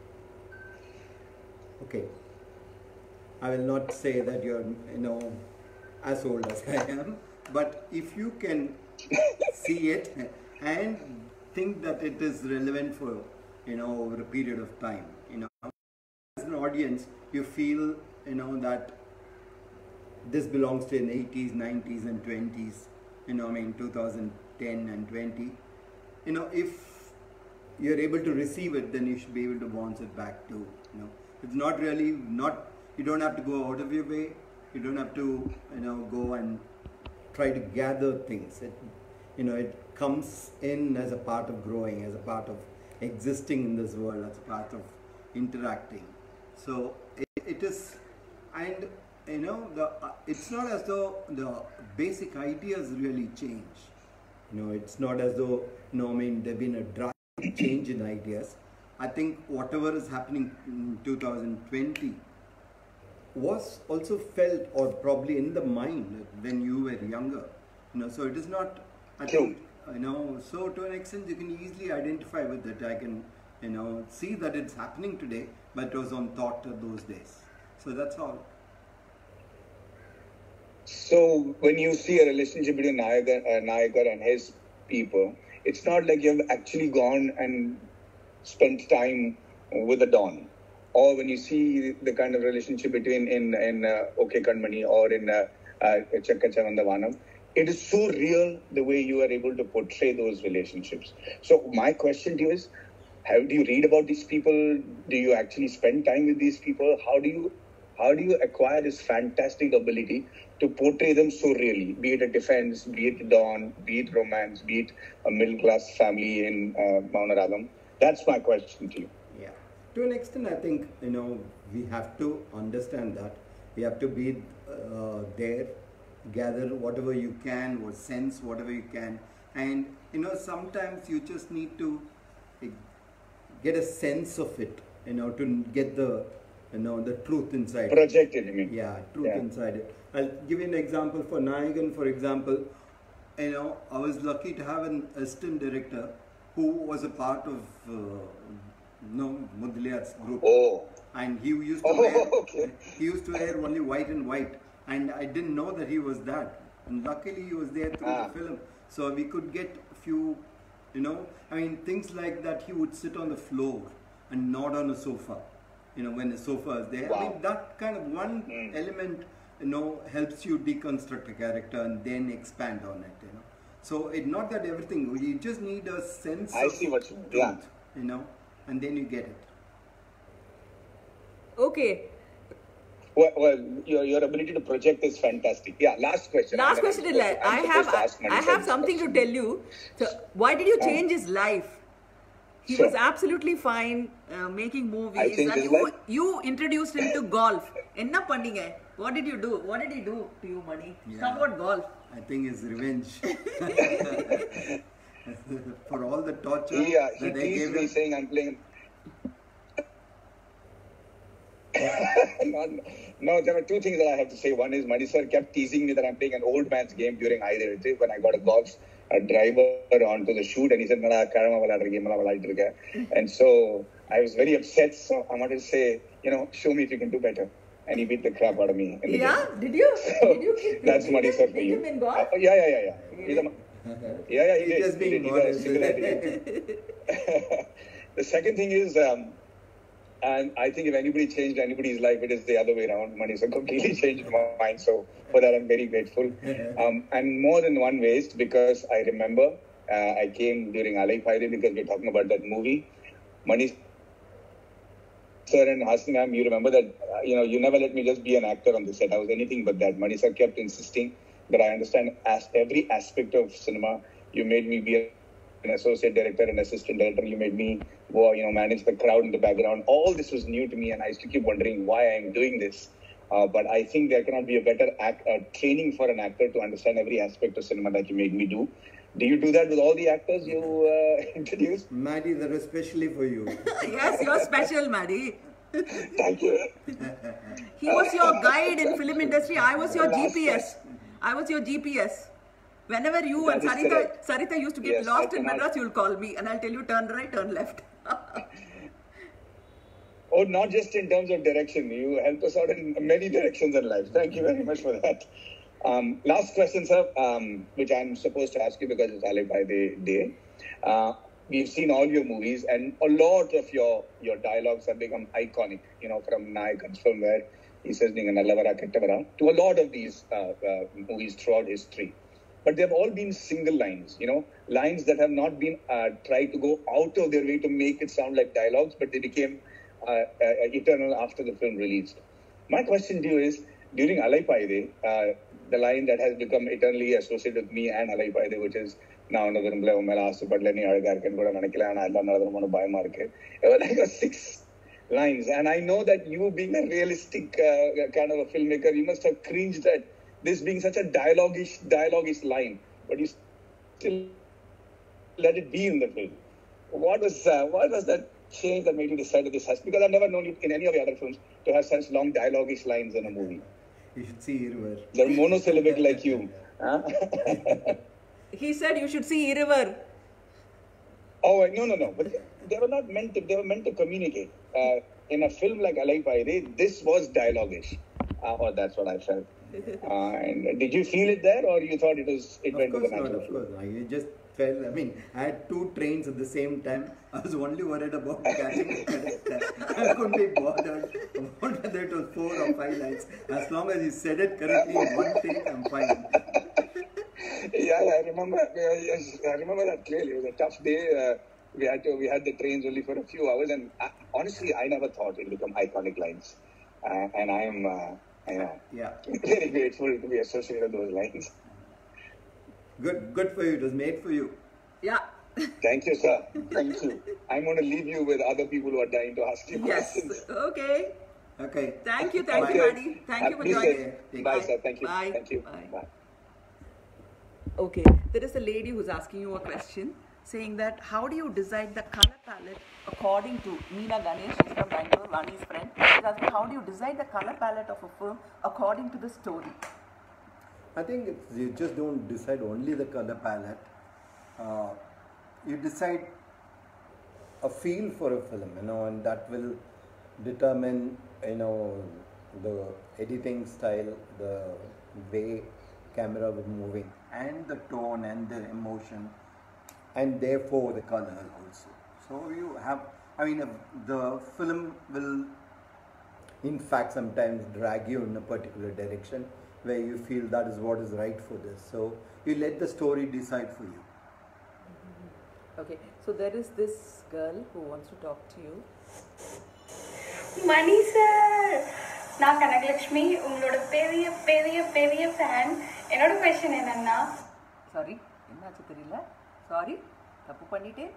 okay, I will not say that you're, you know, as old as I am, but if you can see it and think that it is relevant for, you know, over a period of time, you know, as an audience, you feel, you know, that this belongs to in eighties, nineties and twenties, you know, I mean two thousand ten and twenty, you know, if you're able to receive it, then you should be able to bounce it back to, you know, it's not really, not, you don't have to go out of your way, you don't have to, you know, go and try to gather things. It, you know, it comes in as a part of growing, as a part of existing in this world, as a part of interacting. So it, it is, and you know, the uh, it's not as though the basic ideas really change. You know, it's not as though, you know, I mean, there's been a drastic change in ideas. I think whatever is happening in two thousand twenty was also felt, or probably in the mind when you were younger. You know, so it is not, I think, you know, so to an extent you can easily identify with it. I can, you know, see that it's happening today, but it was on thought those days. So that's all. So when you see a relationship between Nayakar, uh, Nayakar and his people, it's not like you've actually gone and spent time with the Don. Or when you see the kind of relationship between in in uh, OK Kanmani or in uh, uh, Chakka Chavandavanam, it is so real the way you are able to portray those relationships. So my question to you is, how do you read about these people? Do you actually spend time with these people? How do you how do you acquire this fantastic ability to portray them so really? Be it a defense, be it Dawn, be it romance, be it a middle class family in uh, Maniratnam. That's my question to you. Yeah, to an extent, I think, you know, we have to understand that we have to be uh, there, gather whatever you can, or sense whatever you can, and you know, sometimes you just need to uh, get a sense of it, you know, to get the, you know, the truth inside. Project it, you mean? Yeah, truth yeah. inside it. I'll give you an example for Nayagan, for example. You know, I was lucky to have an assistant director who was a part of, uh, you know, Mudliat's group. Oh. And he used to oh, wear, okay. he used to wear only white and white. And I didn't know that he was that. And luckily he was there through ah. the film. So we could get a few, you know, I mean, things like that. He would sit on the floor and not on a sofa. You know, when the sofa is there. Wow. I mean, that kind of one mm. element, you know, helps you deconstruct a character and then expand on it, you know. So it's not that everything, you just need a sense I of see what you, truth, yeah. you know, and then you get it. Okay. Well, well your, your ability to project is fantastic. Yeah, last question. Last question, is I, I have I, I have something to tell you. So, why did you change his life? He sure. was absolutely fine uh, making movies. I changed and his you, life? you introduced him to golf. Enna pandinga? What did you do? What did he do to you, Mani? Yeah. Talk about golf. I think it's revenge. For all the torture yeah, he that they teased gave me him. saying I'm playing. no, no, there were two things that I have to say. One is Mani sir kept teasing me that I'm playing an old man's game during Payuthey when I got a golf a driver onto the shoot, and he said, and so I was very upset. So I wanted to say, you know, show me if you can do better. And he beat the crap out of me. Yeah, did you? So did you kick that's Mani sir for you. him in God? Uh, yeah, yeah, yeah, yeah. He's a, yeah, yeah, he He's did. just being he did. modest. He's a single The second thing is, um, and I think if anybody changed anybody's life, it is the other way around. Mani sir completely changed my mind. So for that, I'm very grateful. Um, and more than one ways, because I remember uh, I came during Alai because we're talking about that movie. Mani sir and Hasni ma'am, you remember that, uh, you know, you never let me just be an actor on the set. I was anything but that. Mani sir kept insisting that I understand as every aspect of cinema. You made me be a, an associate director, an assistant director. You made me go, you know, manage the crowd in the background. All this was new to me, and I used to keep wondering why I'm doing this. Uh, but I think there cannot be a better act, uh, training for an actor to understand every aspect of cinema that you made me do. Do you do that with all the actors you uh, introduced? Maddie, that was especially for you. Yes, you're special, Maddie. Thank you. He was your guide in film industry. I was your G P S. I was your G P S. Whenever you That and is Sarita, correct. Sarita used to get Yes, I lost in cannot- Madras, you'll call me and I'll tell you turn right, turn left. Oh, not just in terms of direction. You helped us out in many directions in life. Thank you very much for that. Um, last question, sir, um, which I'm supposed to ask you because it's Alai by the day. Uh, we've seen all your movies, and a lot of your, your dialogues have become iconic. You know, from Nayakan's film where he says, "Ninga nallavara kettavara," to a lot of these uh, uh, movies throughout history. But they've all been single lines, you know, lines that have not been uh, tried to go out of their way to make it sound like dialogues, but they became uh, uh, eternal after the film released. My question to you is, during Alai Payuthey, uh, the line that has become eternally associated with me and Alai Payuthey, which is, "Now another like a six lines. And I know that you being a realistic uh, kind of a filmmaker, you must have cringed at this being such a dialogue-ish, dialogue-ish line, but you still let it be in the film. What was uh, what was that change that made you decide that this has? Because I've never known you in any of the other films to have such long dialogue-ish lines in a movie. You should see Irvar. They're monosyllabic like you. Huh? He said you should see Irvar. Oh no no no! But they were not meant to. They were meant to communicate. Uh, in a film like Alai Payuthey, this was dialogue-ish, uh, or that's what I felt. Uh, and did you feel it there, or you thought it was it Of went to course the not, natural of flow? course not. You just felt, I mean, I had two trains at the same time. I was only worried about catching the correct time. I couldn't be bothered about whether it was four or five lines. As long as you said it correctly in one take, I'm fine. Yeah, I remember. Uh, yes, I remember that clearly. It was a tough day. Uh, we had to. We had the trains only for a few hours, and uh, honestly, I never thought it would become iconic lines. Uh, and I am, uh, you know, Yeah. very grateful to be associated with those lines. Good, good for you. It was made for you. Yeah. Thank you, sir. Thank you. I'm going to leave you with other people who are dying to ask you Yes. questions. Okay. Okay. Thank you. Thank you, Okay. Maddie. Thank you for Happy joining. day. Bye, sir. Thank you. Bye. Thank you. Bye. Bye. Okay, there is a lady who's asking you a question, saying that how do you decide the color palette according to Meena Ganesh, she's from Bangalore, Vani's friend. She's asking how do you decide the color palette of a film according to the story? I think it's, you just don't decide only the color palette. Uh, you decide a feel for a film, you know, and that will determine, you know, the editing style, the way camera will moving, and the tone and the emotion, and therefore the color also. So you have, I mean, uh, the film will in fact sometimes drag you in a particular direction where you feel that is what is right for this. So you let the story decide for you. Okay, so there is this girl who wants to talk to you. Mani sir, நான் கனகலட்சுமி, உங்களோட பெரிய பெரிய பெரிய fan. என்னோட question என்னன்னா, sorry என்னாச்சு தெரியல, sorry தப்பு பண்ணிட்டேன்.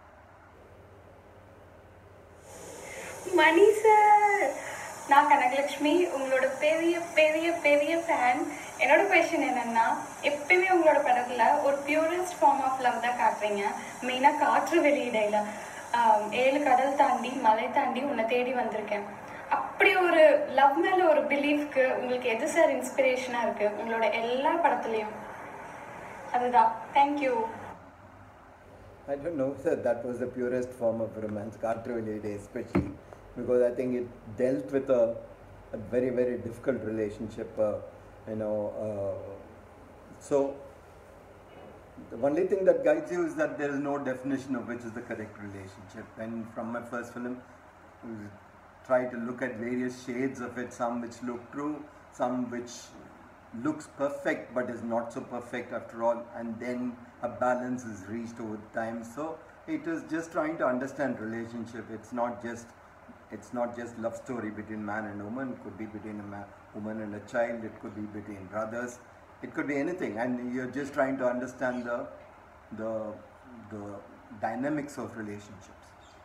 மணி சார், நான் கனகலட்சுமி, உங்களோட பெரிய பெரிய பெரிய ஃபேன். என்னோட கொஸ்டின் என்னன்னா, எப்பயுமே உங்களோட படத்துல ஒரு பியூரஸ்ட் ஃபார்ம் ஆஃப் லவ் தான் காட்டுறீங்க. மெயினாக காற்று வெளியிடையில ஏழு கடல் தாண்டி மலை தாண்டி உன்னை தேடி வந்திருக்கேன். அப்படி ஒரு லவ் மேல ஒரு பிலீஃப்க்கு உங்களுக்கு எது சார் இன்ஸ்பிரேஷனா இருக்கு உங்களோட எல்லா படத்துலயும்? அதுதான். Thank you. I don't know that that was the purest form of romance, Cartrovali Day especially, because I think it dealt with a, a very, very difficult relationship, uh, you know. Uh, so, the only thing that guides you is that there is no definition of which is the correct relationship. And from my first film, I try to look at various shades of it, some which look true, some which looks perfect but is not so perfect after all, and then a balance is reached over time. So it is just trying to understand relationship. It's not just it's not just love story between man and woman. It could be between a man, woman and a child. It could be between brothers. It could be anything, and you're just trying to understand the the the dynamics of relationships.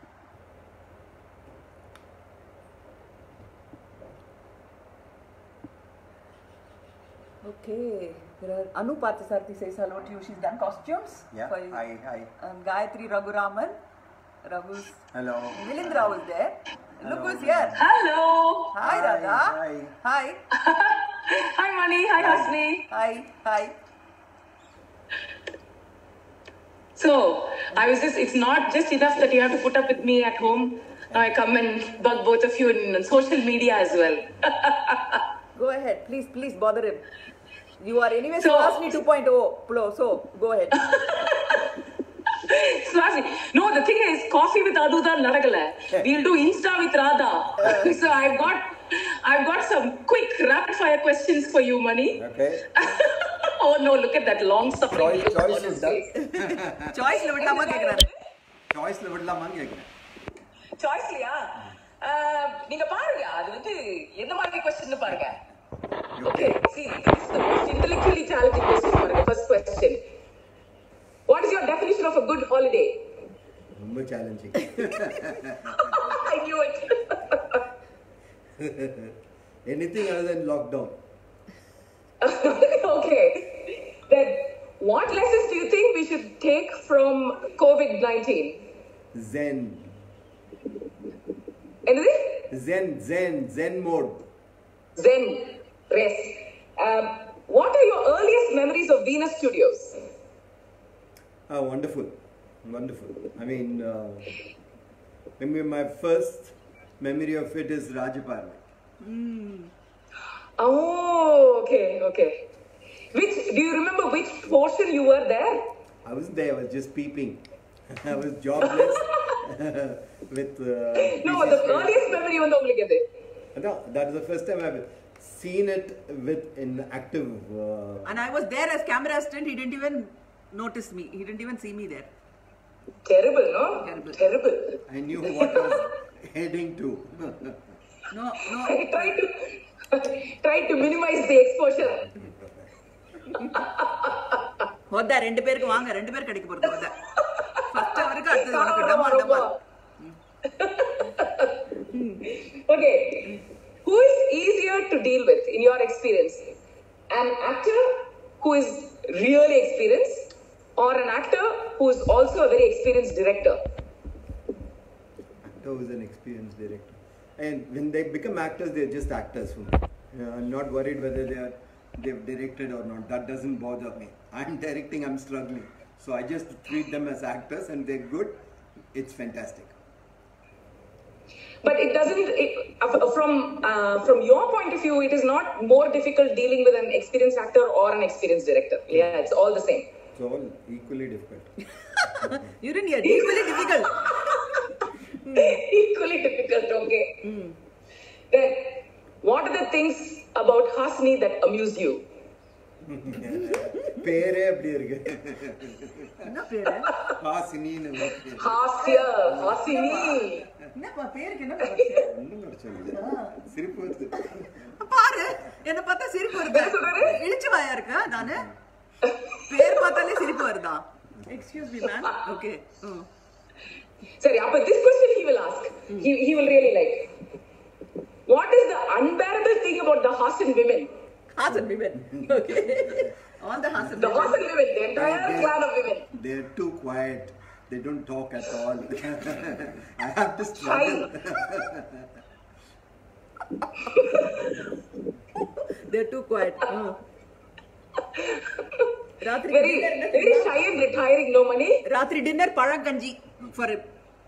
Okay, there are Anu Pathasarthi says hello to you. She's done costumes. Yeah. For, Hi, hi. Um, Gayatri Raghuraman. Raghu's. Hello. Milindra was there. Hello. Look who's here. Hello. Hi, Hi, Radha. hi. Hi. Hi, Mani. Hi, Hasni. Hi. Hi. So, I was just, it's not just enough that you have to put up with me at home. Now I come and bug both of you in social media as well. Go ahead. Please, please bother him. You are anyway So- Swasni two point oh. So, go ahead. Swasni. No, the thing is, coffee with Aduda Nadagala. We'll do Insta with Radha. So I've got, I've got some quick rapid fire questions for you, Mani. Okay. Oh no, look at that long suffering Choice, look on choice his is done. face. Choice le vidlama kekkறாரு. Choice le vidlama kekkறேன். சாய்ஸ்லியா நீங்க பாருங்க அது வந்து எந்த மாதிரி question பாருங்க. Okay, see, this is the most intellectually challenging question பாருங்க. First question. What is your definition of a good holiday? ரொம்ப challenging. I knew it. Anything other than lockdown. Okay. Then what lessons do you think we should take from COVID nineteen? Zen. Anything? Zen, Zen, Zen mode. Zen, rest. Um, what are your earliest memories of Venus Studios? Ah, wonderful, wonderful. I mean, uh, maybe my first memory of it is Rajaparla. Oh, okay, okay. Which do you remember which portion you were there? I wasn't there. I was just peeping. I was jobless with. Uh, No, pieces the of- earliest memory வந்து உங்களுக்கு எது? No, that is the first time I've seen it with in active. Uh, And I was there as camera assistant. He didn't even notice me. He didn't even see me there. Terrible, no? Terrible. Terrible. I knew what I was heading to. No, no. I tried to tried to minimize the exposure. ஹோதா ரெண்டு பேருக்கு வாங்க ரெண்டு பேர் கிடைக்க போறது ஹோதா first அவருக்கு அடுத்து உனக்கு டமா டமா Okay. Who is easier to deal with in your experience? An actor who is really experienced or an actor who is also a very experienced director? Actor was an experienced director. And when they become actors, they're just actors for me. Uh, I'm not worried whether they are they've directed or not. That doesn't bother me. I'm directing, I'm struggling. So I just treat them as actors and they're good. It's fantastic. But it doesn't, it, uh, from uh, from your point of view, it is not more difficult dealing with an experienced actor or an experienced director. Yeah, it's all the same. It's all equally difficult. You didn't hear. Equally difficult. Equally difficult, okay. Then, what are the things about Hasni that amuse you? பேரே அப்படி இருக்கு என்ன பேரு ஹாசினின்னு Hasya, Hasini. என்னப்பா பேருக்கு என்ன ஒன்றும் கிடைச்சது சிரிப்பு வருது பாரு என்ன பார்த்தா சிரிப்பு வருது இழிச்சு வாயா இருக்க நானு பேர் பார்த்தாலே சிரிப்பு வருதா excuse me ma'am okay Sorry, but this question he will ask. He, he will really like. What is the unbearable thing about the Hasan women? Hasan women. Okay. All the Hasan The Hasan women, the entire clan of women. They're too quiet. They don't talk at all. I have to struggle. They're too quiet. Oh. Ratri very, dinner, very shy and retiring, no money. Ratri dinner, Paraganji for him.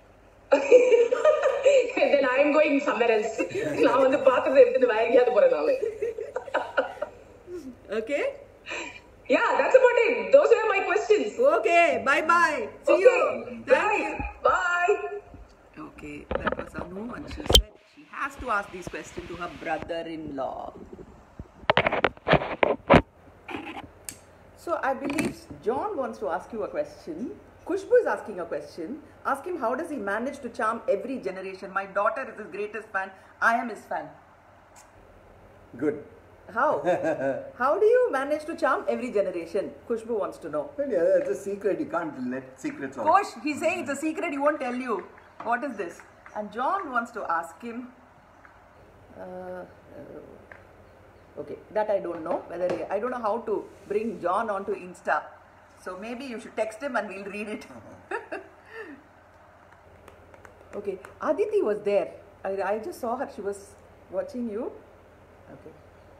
Then I am going somewhere else. Now on the path of the Okay? Yeah, that's about it. Those were my questions. Okay, bye bye. See okay. you. Bye. Bye. Okay, that was Anu, and she said she has to ask these questions to her brother-in-law. So I believe John wants to ask you a question. Khushbu is asking a question. Ask him, how does he manage to charm every generation? My daughter is his greatest fan. I am his fan. Good. How? How do you manage to charm every generation? Khushbu wants to know. Well, yeah, that's a secret. You can't let secrets out. Kosh, he's saying it's a secret, he won't tell you. What is this? And John wants to ask him. Uh, uh, okay, that I don't know. Whether he, I don't know how to bring John onto Insta. So maybe you should text him and we'll read it. Okay, Aditi was there. I, I just saw her. She was watching you. Okay.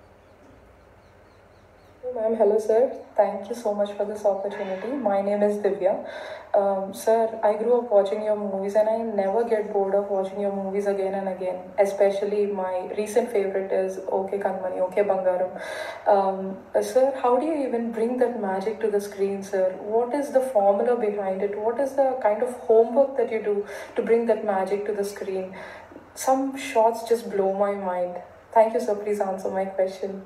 Ma'am, hello sir. Thank you so much for this opportunity. My name is Divya. Um, sir, I grew up watching your movies and I never get bored of watching your movies again and again. Especially my recent favorite is Okay Kanmani, Okay Bangaram. Um, uh, sir, how do you even bring that magic to the screen, sir? What is the formula behind it? What is the kind of homework that you do to bring that magic to the screen? Some shots just blow my mind. Thank you, sir. Please answer my question.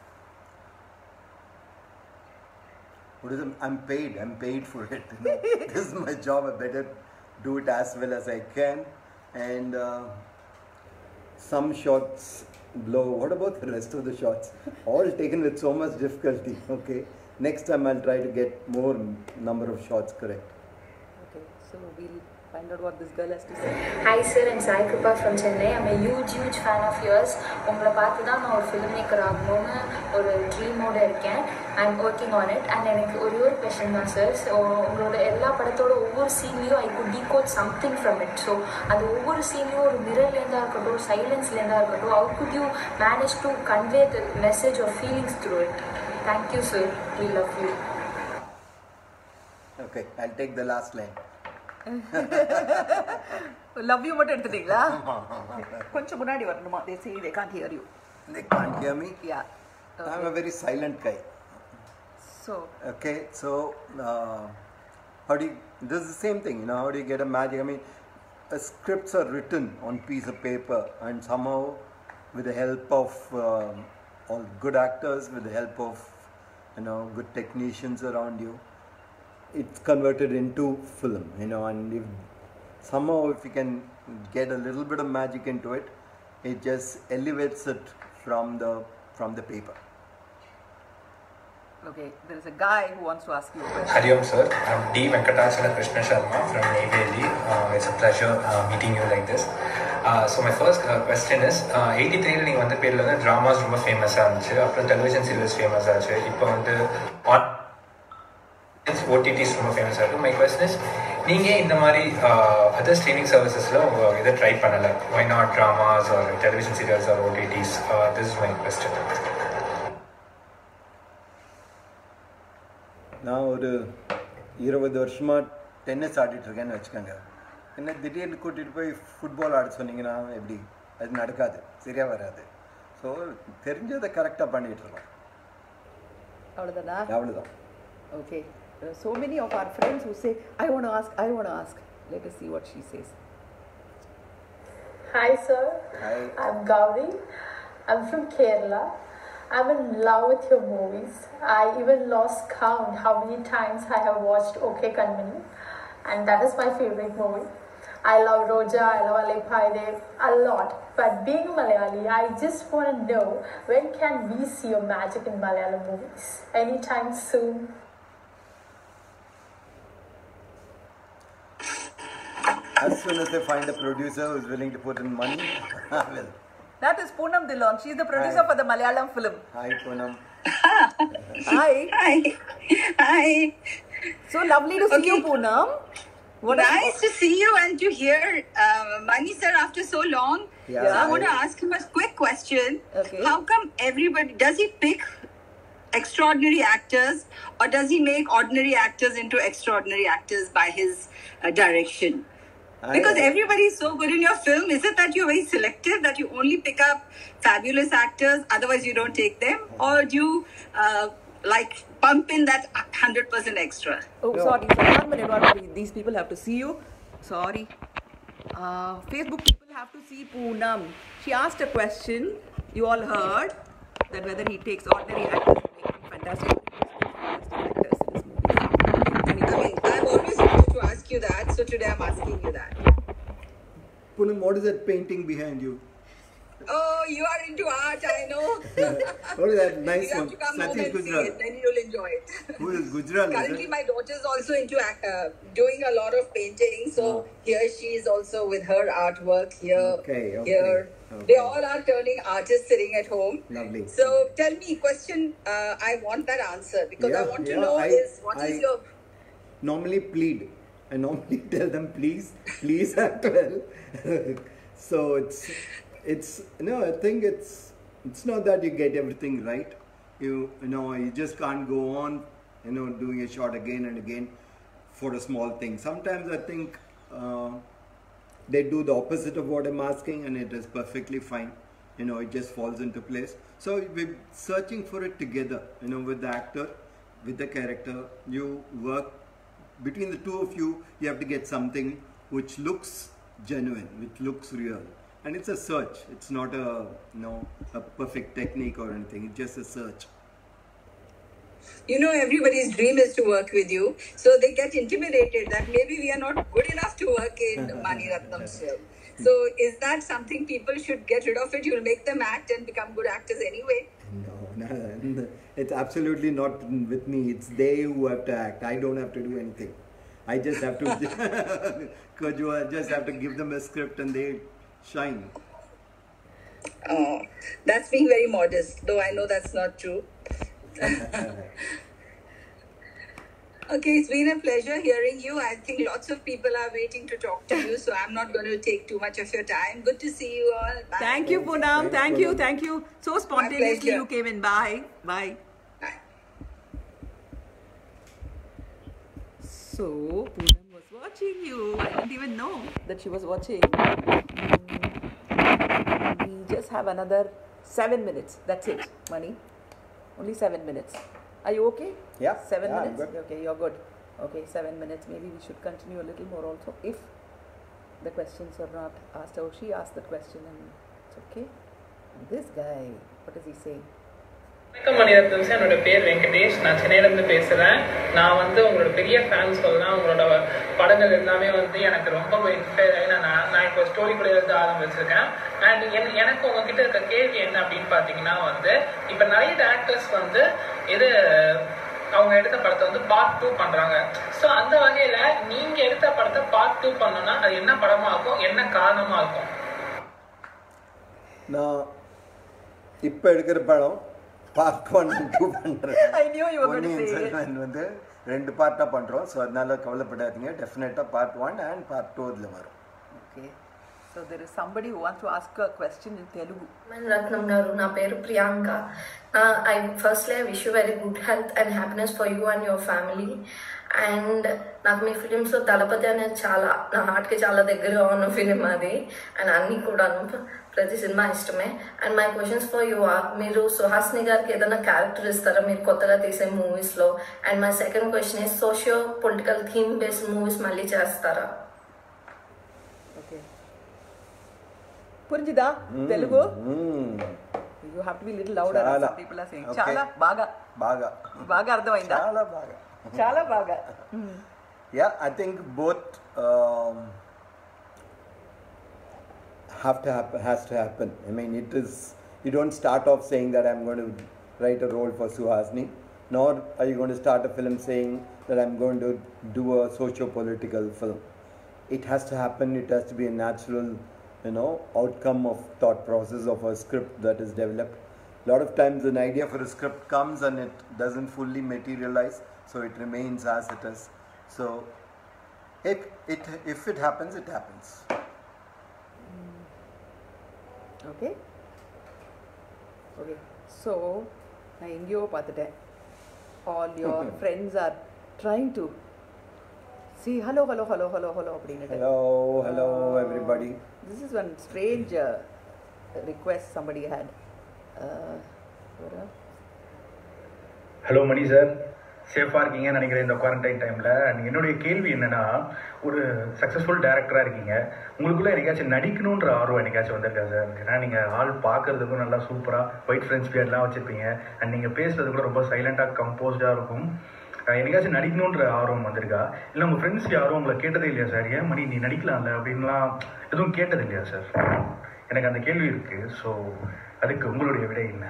What is it? I'm paid. I'm paid for it. You know? This is my job. I better do it as well as I can. And uh, some shots blow. What about the rest of the shots? All taken with so much difficulty. Okay. Next time I'll try to get more number of shots correct. Okay. So we'll find out what this girl has to say. Hi sir, I'm Sai Kripa from Chennai. I'm a huge, huge fan of yours. உங்களை பார்த்து தான் நான் ஒரு filmmaker ஆகணும்னு ஒரு ட்ரீமோட இருக்கேன். I'm working on it. And எனக்கு ஒரே ஒரு question தான் sir. So உங்களோட எல்லா படத்தோட ஒவ்வொரு சீன்லையும் I could decode something from it. So அந்த ஒவ்வொரு சீன்லையும் ஒரு மிரர்லேருந்தா இருக்கட்டும், சைலன்ஸ்லேருந்தா இருக்கட்டும், how could you manage to convey the message or feelings through it? Thank you sir. We love you. Okay, I'll take the last line. Love you மட்டும் எடுத்துட்டீங்களா? கொஞ்சம் முன்னாடி வரணுமா? They say they can't hear you. They can't hear me? Yeah. Okay. I'm a very silent guy. So. Okay, so uh, how do you, this is the same thing, you know, how do you get a magic? I mean, uh, scripts are written on piece of paper and somehow with the help of uh, all good actors, with the help of, you know, good technicians around you, it's converted into film, you know, and if somehow if you can get a little bit of magic into it, it just elevates it from the from the paper. Okay, there is a guy who wants to ask you a question. Hariom sir, I'm D. Venkatachala Krishna Sharma from Neyveli. Uh, it's a pleasure uh, meeting you like this. Uh, so my first uh, question is, uh, eighty-three la neenga vandha perla vandha dramas romba famous aanchu, appo television serials famous aanchu, ipo vandha on O T Ts ரொம்ப famous ஆகும். My question is, நீங்கள் இந்த மாதிரி other streaming சர்வீசஸில் உங்கள் இதை try பண்ணலை? Why not dramas or television serials or O T Ts? This is my question. நான் ஒரு இருபது வருஷமாக டென்னிஸ் ஆடிட்டுருக்கேன்னு வச்சுக்கோங்க. என்ன திடீர்னு கூட்டிகிட்டு போய் ஃபுட்பால் ஆட சொன்னீங்கன்னா எப்படி? அது நடக்காது, சரியாக வராது. ஸோ தெரிஞ்சதை கரெக்டாக பண்ணிகிட்ருக்கோம். அவ்வளோதானா? அவ்வளோதான். Okay. Uh, so many of our friends who say, I want to ask, I want to ask. Let us see what she says. Hi sir. Hi. I'm Gauri. I'm from Kerala. I'm in love with your movies. I even lost count how many times I have watched Okay Kanmani, and that is my favorite movie. I love Roja, I love Alai, payuthey a lot. But being a Malayali, I just want to know, when can we see your magic in Malayalam movies? Anytime soon? As soon as they find a producer who is willing to put in money, I will. That is Poonam Dillon. She is the producer Hi. for the Malayalam film. Hi, Poonam. Hi. Hi. Hi. So lovely to see okay. you, Poonam. What nice is, to see you and to hear uh, Mani sir after so long. Yeah. So I want to ask him a quick question. Okay. How come everybody, does he pick extraordinary actors, or does he make ordinary actors into extraordinary actors by his uh, direction? Because everybody is so good in your film. Is it that you're very selective, that you only pick up fabulous actors, otherwise you don't take them? Or do you uh, like pump in that one hundred percent extra? Oh, no. sorry, sorry, one minute, one minute. These people have to see you. Sorry. Uh, Facebook people have to see Poonam. She asked a question. You all heard that whether he takes ordinary actors and makes them fantastic. I mean, I've always wanted to ask you that, so today I'm asking you that. Poonam, what is that painting behind you? Oh, you are into art, I know. What is that nice you one? You have to come Satish home and Gujral. see it, then you'll enjoy it. Who is Gujral? Currently, is my daughter is also into uh, doing a lot of painting. So oh. here she is also with her artwork here. Okay, okay. Here. Okay. They all are turning artists sitting at home. Lovely. So tell me, question, uh, I want that answer because yeah, I want to yeah, know I, is what I is your... normally plead. I normally tell them, please, please act well. So it's, it's, no, I think it's, it's not that you get everything right. You, you know, you just can't go on, you know, doing a shot again and again for a small thing. Sometimes I think uh, they do the opposite of what I'm asking and it is perfectly fine. You know, it just falls into place. So we're searching for it together, you know, with the actor, with the character. You work, between the two of you, you have to get something which looks genuine, which looks real. And it's a search. It's not a, you know, a perfect technique or anything. It's just a search. You know, everybody's dream is to work with you. So they get intimidated that maybe we are not good enough to work in Maniratnam's film. So is that something people should get rid of it? You'll make them act and become good actors anyway? No, no, it's absolutely not with me. It's they who have to act. I don't have to do anything. I just have to, just have to give them a script and they shine. Oh, that's being very modest, though I know that's not true. Okay, it's been a pleasure hearing you. I think lots of people are waiting to talk to you, so I'm not going to take too much of your time. Good to see you all. Bye. Thank you, Poonam. Thank, thank you, thank you. So spontaneously you came in. Bye. Bye. Bye. So, Poonam was watching you. I didn't even know that she was watching. Mm, we just have another seven minutes. That's it, Mani. Only seven minutes. Are you okay? Yeah. Seven yeah, minutes? I'm good. Okay, you're good. Okay, seven minutes. Maybe we should continue a little more also if the questions are not asked. Oh, she asked the question and it's okay. And this guy, what does he say? வணக்கம் Mani Ratnam sir, என்னோட பேர் வெங்கடேஷ். நான் சென்னையிலேருந்து பேசுகிறேன். நான் வந்து உங்களோட பெரிய ஃபேன் சொல்லலாம். உங்களோட படங்கள் எல்லாமே வந்து எனக்கு ரொம்ப இன்ஸ்பயர் ஆகி நான் நான் இப்போ ஸ்டோரி கூட எழுத ஆரம்பிச்சிருக்கேன். அண்ட் என் எனக்கு உங்ககிட்ட இருக்க கேள்வி என்ன அப்படின்னு பார்த்தீங்கன்னா வந்து இப்போ நிறைய டேரக்டர்ஸ் வந்து இது அவங்க எடுத்த படத்தை வந்து பார்ட் டூ பண்ணுறாங்க. ஸோ அந்த வகையில் நீங்கள் எடுத்த படத்தை பார்ட் டூ பண்ணோன்னா அது என்ன படமாக இருக்கும், என்ன காரணமாக இருக்கும்? நான் இப்போ எடுக்கிற படம் பார்ட் ஒன் டூ பண்ணுறேன். வந்து ரெண்டு பார்ட்டாக பண்ணுறோம். ஸோ அதனால கவலைப்படாதீங்க. டெஃபினட்டாக part one and part two இதில் வரும். ஓகே. So there is somebody who wants to ask a question in Telugu. Maniratnam garu, na peru Priyanka. Uh, I firstly I wish you very good health and happiness for you and your family. And నాకు మీ ఫిలిమ్స్లో దళపతి అనేది చాలా నా హార్ట్కి చాలా దగ్గరగా ఉన్న film అది. And అన్నీ కూడాను ప్రతి సినిమా ఇష్టమే. And my questions for you are, మీరు సుహాసిని గారికి ఏదైనా క్యారెక్టర్ ఇస్తారా మీరు కొత్తగా తీసే మూవీస్లో? And my second question is socio political theme based movies మళ్ళీ చేస్తారా? Purjida, Telugu? You have to be a little louder. Chala. Some people are saying. Okay. Chala, baga. Baga. Baga ardhamainda? Chala baga. Chala baga. Mm. Yeah, I think both um, have to happen, has to happen. I mean, it is, you don't start off saying that I'm going to write a role for Suhasini, nor are you going to start a film saying that I'm going to do a socio-political film. It has to happen. It has to be a natural, you know, outcome of thought process of a script that is developed. A lot of times an idea for a script comes and it doesn't fully materialize, so it remains as it is. So it, it, if it happens, it happens. Okay. Okay. So நான் எங்கேயோ பார்த்துட்டேன். All your friends are trying to see hello, hello, hello, hello, hello. Hello, hello, everybody. This is one strange uh, request somebody had. Uh, hello Mani sir, சேஃபாக இருக்கீங்கன்னு நினைக்கிறேன் இந்த quarantine டைமில். என்னுடைய கேள்வி என்னென்னா, ஒரு சக்ஸஸ்ஃபுல் டேரக்டராக இருக்கீங்க, உங்களுக்குள்ளே எனக்காச்சும் நடிக்கணுன்ற ஆர்வம் எனக்காச்சும் வந்திருக்கா சார்? ஏன்னா நீங்கள் ஆள் பார்க்குறதுக்கும் நல்லா சூப்பராக ஒயிட் ஃப்ரெண்ட்ஸ் பியர்ட்லாம் வச்சுருப்பீங்க, அண்ட் நீங்கள் பேசுறது கூட ரொம்ப சைலண்ட்டாக கம்போஸ்டாக இருக்கும். எனக்காச்சும் நடிக்கணுன்ற ஆர்வம் வந்திருக்கா? இல்லை உங்கள் ஃப்ரெண்ட்ஸ் யாரும் உங்களை கேட்டதே இல்லையா சார், ஏன் மணி நீ நடிக்கலாம்ல அப்படின்லாம் எதுவும் கேட்டது இல்லையா சார்? எனக்கு அந்த கேள்வி இருக்குது. ஸோ அதுக்கு உங்களுடைய விடை என்ன?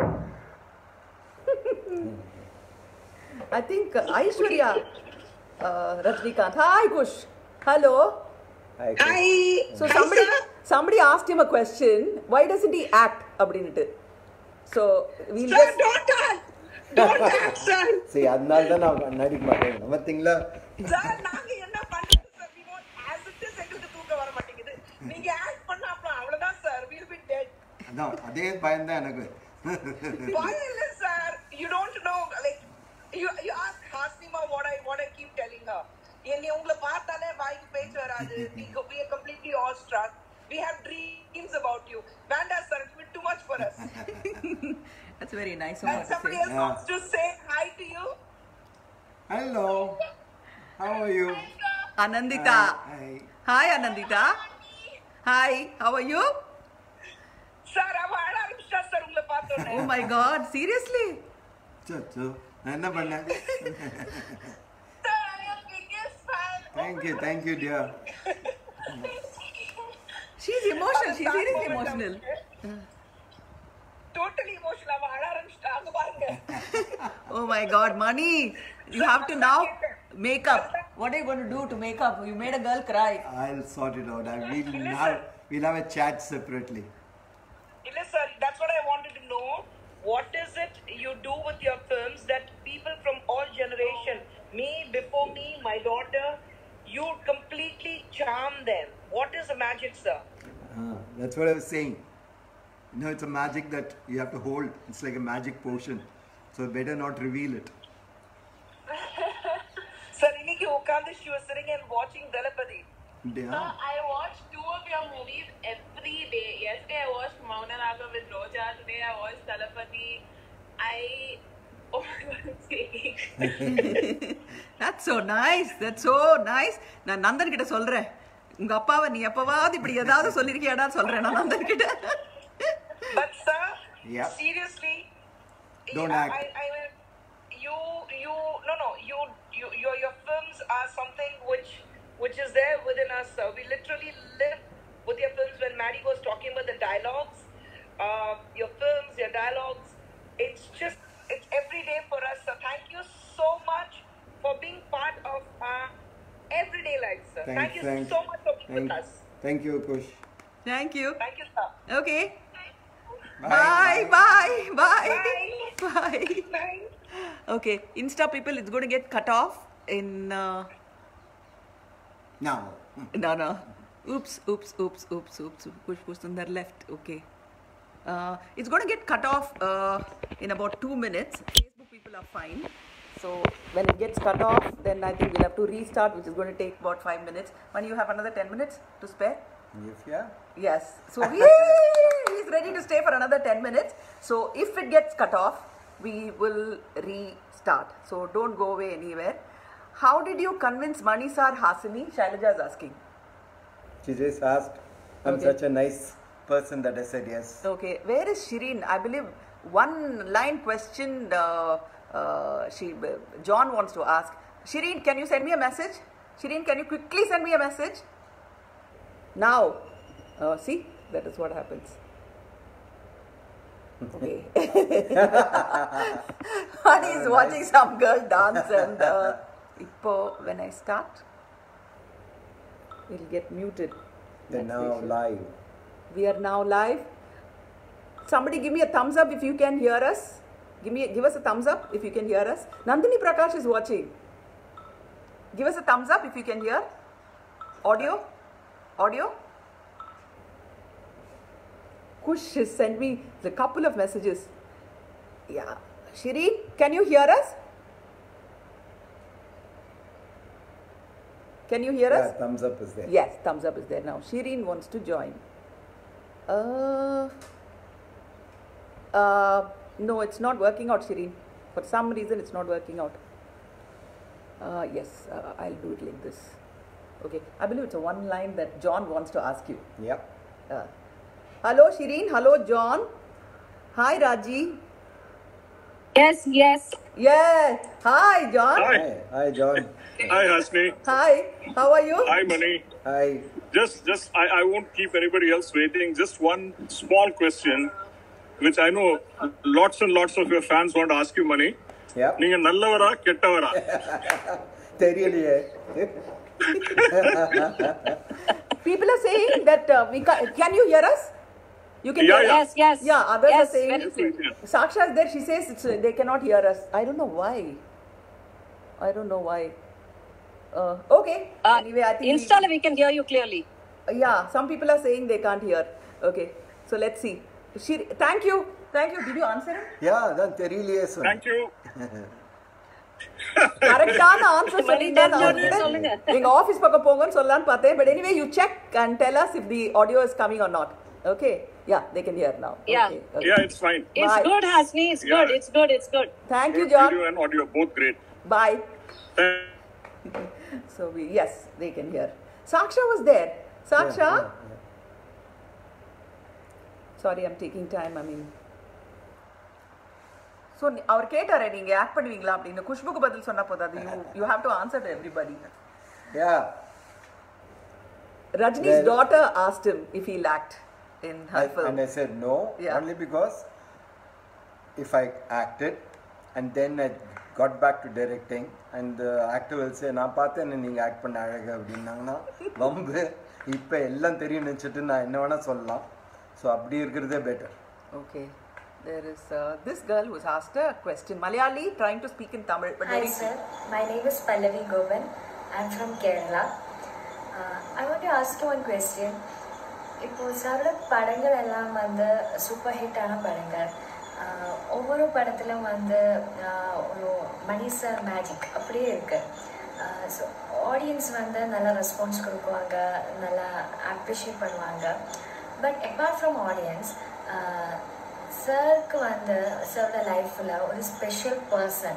I think uh, Aishwarya uh, Rajnikant. Hi Kush. Hello. Hi. Hi. So Hi, somebody sir. somebody asked him a question. Why doesn't he act? Abdinittu. So we'll Sir, just don't act. Don't act, sir. See, அதனால தான் நான் நடிக்க மாட்டேன். நம்மத்திங்களா? Sir, நாங்க என்ன பண்றது sir? We want as it is எங்களுக்கு தூக்க வர மாட்டேங்குது. நீங்க ஆக்ட் பண்ணா அப்புறம் அவ்வளவுதான் sir. We'll be dead. அதான் அதே பயம் தான் எனக்கு. Why இல்ல sir? You don't know, like you you ask Hasima what I what I keep telling her. என்னை உங்களை பார்த்தாலே வாய்க்கு பேச்சு வராது. We go, we are completely awestruck. We have dreams about you. Vanda sir, it's been too much for us. That's very nice of And her to somebody say. else wants to say hi to you. Hello. How are you? Anandita. Hi. Hi Anandita. Hi. How are you? Sir, அவ அழ ஆரம்பிச்சா sir உங்களை பார்த்தோன்னே. Oh my God. Seriously? So நான் என்ன பண்ணேன்? Sir, I am biggest fan. Thank you, thank you dear. She's emotional. She's seriously emotional. Totally emotional. அவ அழ ஆரம்பிச்சா அங்க பாருங்க. Oh my God, Mani. You have to now make up. What are you going to do to make up? You made a girl cry. I'll sort it out. I will have we'll have a chat separately. Illa sir, that's what I wanted to know. What is it you do with your films that people from all generation, me, before me, my daughter, you completely charm them? What is the magic, sir? Uh, that's what I was saying. You know, it's a magic that you have to hold. It's like a magic potion. So better not reveal it. Sir, இன்னைக்கு உட்கார்ந்து she was sitting and watching Dalapati. Yeah. Uh, I watch two of your movies every day. Yesterday I watched Maunaraga with Roja. Today I watched Talapati. I... Oh my God, I'm shaking. That's so nice. That's so nice. நான் நந்தன் கிட்ட சொல்றேன். உங்க அப்பாவை நீ எப்பவாவது இப்படி ஏதாவது சொல்லிருக்கியாடா சொல்றேன் நான் நந்தன் கிட்ட. But sir, yeah. seriously, don't I, act. I, I will, you, you, no, no, you, you, your, your films are something which, which is there within us. Sir. We literally live with your films. When Maddie was talking about the dialogues, uh, your films, your dialogues, it's just, it's every day for us. So thank you so much for being part of our everyday life, sir. Thank, thank you thank, so much for being thank, with us. Thank you, Kush. Thank you. Thank you, sir. Okay. Bye. Bye. Bye. Bye. Bye. Bye. Okay. Insta people, it's going to get cut off in. Uh, No. No, no. Oops, oops, oops, oops, oops. Push, push, Sundar left. Okay. Uh, it's going to get cut off uh, in about two minutes. Facebook people are fine. So when it gets cut off, then I think we'll have to restart, which is going to take about five minutes. When you have another ten minutes to spare? If yeah. Yes. So yay, he's ready to stay for another ten minutes. So if it gets cut off, we will restart. So don't go away anywhere. How did you convince Mani sir Hasini? Shailaja is asking. She just asked. I'm Okay. such a nice person that I said yes. Okay. Where is Shireen? I believe one line question uh, uh, she, uh, John wants to ask. Shireen, can you send me a message? Shireen, can you quickly send me a message? Now. Uh, see? That is what happens. Okay. Honey is watching some girl dance and uh, when I start, it'll get muted. They're That's now the issue. live. We are now live. Somebody give me a thumbs up if you can hear us. Give me, give us a thumbs up if you can hear us. Nandini Prakash is watching. Give us a thumbs up if you can hear. Audio, audio. Kush has sent me a couple of messages. Yeah, Shireen, can you hear us? Can you hear yeah, us? Thumbs up is there. Yes, thumbs up is there now. Shireen wants to join. Uh, uh, no, it's not working out, Shireen. For some reason, it's not working out. Uh, yes, uh, I'll do it like this. Okay, I believe it's a one line that John wants to ask you. Yep. Uh, hello, Shireen. Hello, John. Hi, Raji. Yes, yes. Yeah. Hi, John. Hi. Hi, John. Hi, Hasni. Hi. How are you? Hi, Mani. Hi. Just, just, I, I won't keep anybody else waiting. Just one small question, which I know lots and lots of your fans want to ask you, Mani. Yeah. Ninga nallavara, kettavara. Theriyaliye. People are saying that uh, we can. Can you hear us? You can Yeah, hear yeah. us. Yes, yes. Yeah, others Yes, are saying. very clear. Saksha is there. She says it's, uh, they cannot hear us. I don't know why. I don't know why. Uh, okay. Uh, anyway, I think Install, we can hear you clearly. we, yeah, some people are saying they can't hear. Okay, so let's see. She, thank you, thank you. Did you answer him? Yeah, then Theriyaliye son. Thank you. கரெக்டான answer சொல்லிட்டா நான் சொல்லுங்க. எங்க office பக்கம் போங்கன்னு சொல்லலாம்னு பார்த்தேன். But anyway, you check and tell us if the audio is coming or not. Okay? Yeah, they can hear now. Yeah. Okay, okay. Yeah, it's fine. It's Bye. good, Hasni. It's Yeah. good. It's good. It's good. Thank you, Both John. video and audio, both great. Bye. Thank- So we, yes, they can hear. Saksha was there. Saksha? Yeah, yeah, yeah. Sorry, I'm taking time. I mean. So அவர் கேட்டாரே நீங்க act பண்ணுவீங்களா அப்படின்னு குஷ்புக்கு பதில் சொன்னா போதாது. You you have to answer to everybody. Yeah. Rajini's Well- daughter asked him if he'll act in her I, film. and I said no, Yeah. only because if I acted and then I got back to directing and the actor will say நான் பார்த்தேன் நீங்க act பண்ண அழகா அப்படின்னாங்கன்னா வம்பு இப்போ எல்லாம் தெரியும் நினச்சிட்டு நான் என்ன வேணா சொல்லலாம். ஸோ அப்படி இருக்கிறதே better. Okay. There is uh, this girl who's asked a question. Malayali trying to speak in Tamil. But Hi very sir, my name is Pallavi Goban. I'm from Kerala. Uh, I want to ask you one question. இப்போ சாரோட படங்கள் எல்லாம் வந்து super ஹிட்டான படங்கள். ஒவ்வொரு படத்திலும் வந்து ஒரு மணி சார் மேஜிக் அப்படியே இருக்கு. ஸோ ஆடியன்ஸ் வந்து நல்லா ரெஸ்பான்ஸ் கொடுக்குவாங்க, நல்லா அப்ரிஷியேட் பண்ணுவாங்க. பட் அப்பார்ட் ஃப்ரம் ஆடியன்ஸ், சாருக்கு வந்து சாரோட லைஃப்பில் ஒரு special person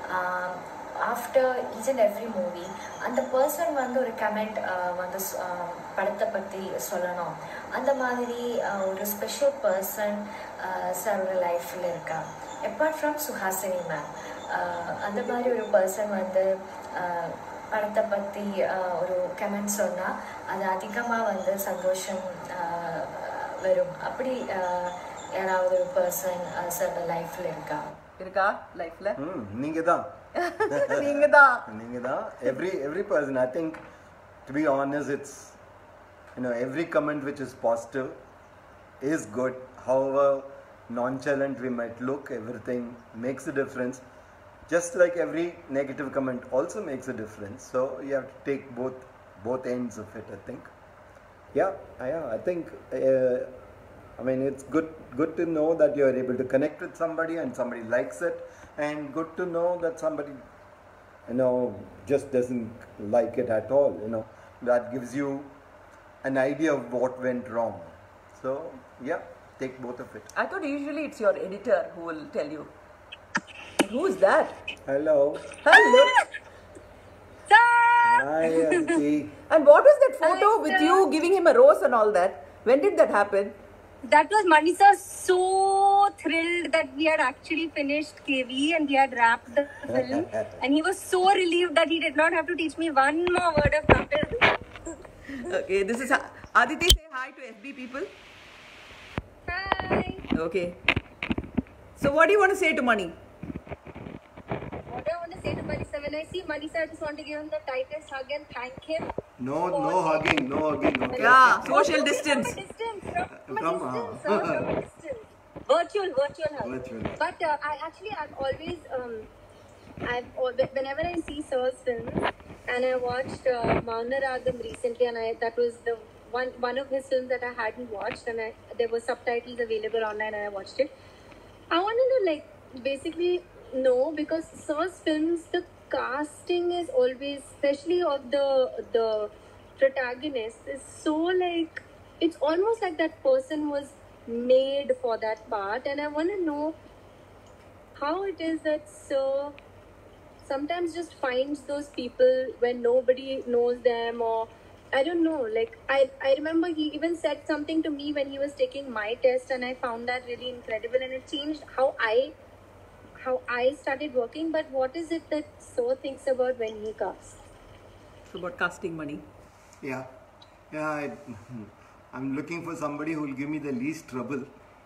after each and every movie அந்த பர்சன் வந்து ஒரு கமெண்ட் வந்து படத்தை பற்றி சொல்லணும், அந்த மாதிரி ஒரு ஸ்பெஷல் பர்சன் சாரோட லைஃப்பில் இருக்கா? அப்பார்ட் ஃப்ரம் சுஹாசினி மேம், அந்த மாதிரி ஒரு பர்சன் வந்து படத்தை பற்றி ஒரு கமெண்ட் சொன்னால் அது அதிகமாக வந்து சந்தோஷம் வரும். அப்படி யாராவது ஒரு பர்சன் சாரோட லைஃப்பில் இருக்கா? இருக்கா லைஃப்ல? ம் நீங்க தான் நீங்க தான் நீங்க தான் every every person. I think to be honest, it's you know every comment which is positive is good. However nonchalant we might look, everything makes a difference. Just like every negative comment also makes a difference. So you have to take both both ends of it, I think. Yeah, yeah, I think uh, I mean it's good good to know that you are able to connect with somebody and somebody likes it, and good to know that somebody you know just doesn't like it at all. You know that gives you an idea of what went wrong. So yeah, take both of it. I thought usually it's your editor who will tell you. Who is that? Hello. Hello. Hi, Aditi. And what was that photo Hi, with sir. you giving him a rose and all that? When did that happen? That was Manisa so thrilled that we had actually finished K V and we had wrapped the film. And he was so relieved that he did not have to teach me one more word of Tamil. Okay, this is Aditi. Say hi to F B people. Hi. Okay. So what do you want to say to Mani? What I want to say to Manisa, when I see Manisa, I just want to give him the tightest hug and thank him. No, no hugging, no hugging. Okay. Yeah, social distance. From a distance, from a Come distance, on. sir, from a distance. Virtual, virtual hug. Virtual. But uh, I actually, I've always, um, I've al- whenever I see Sir's films, and I watched uh, Maniratnam recently, and I that was the one one of his films that I hadn't watched, and I, there were subtitles available online, and I watched it. I want to know, like, basically, no, because Sir's films, the casting is always, especially of the the protagonist, is so like, it's almost like that person was made for that part. And I want to know how it is that Sir sometimes just finds those people when nobody knows them, or I don't know, like I, I remember he even said something to me when he was taking my test, and I found that really incredible, and it changed how I how I started working. But what is it that Sir thinks about when he casts? It's about casting money. Yeah. Yeah, I, I'm looking for somebody who will give me the least trouble.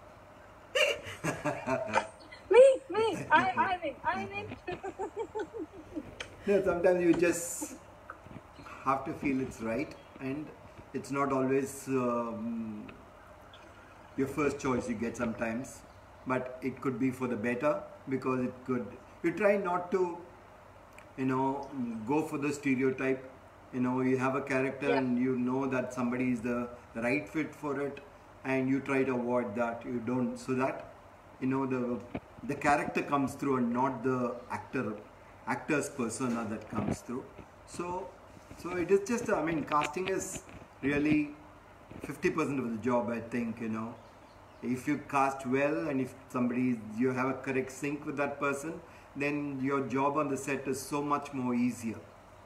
me, me, I, I win, I win. No, sometimes you just have to feel it's right, and it's not always um, your first choice you get sometimes, but it could be for the better, because it could, you try not to, you know, go for the stereotype. You know, you have a character, yeah, and you know that somebody is the, the right fit for it, and you try to avoid that. You don't, so that, you know, the the character comes through and not the actor actor's persona that comes through. So so it is just, I mean, casting is really fifty percent of the job, I think. You know, if you cast well, and if somebody, you have a correct sync with that person, then your job on the set is so much more easier.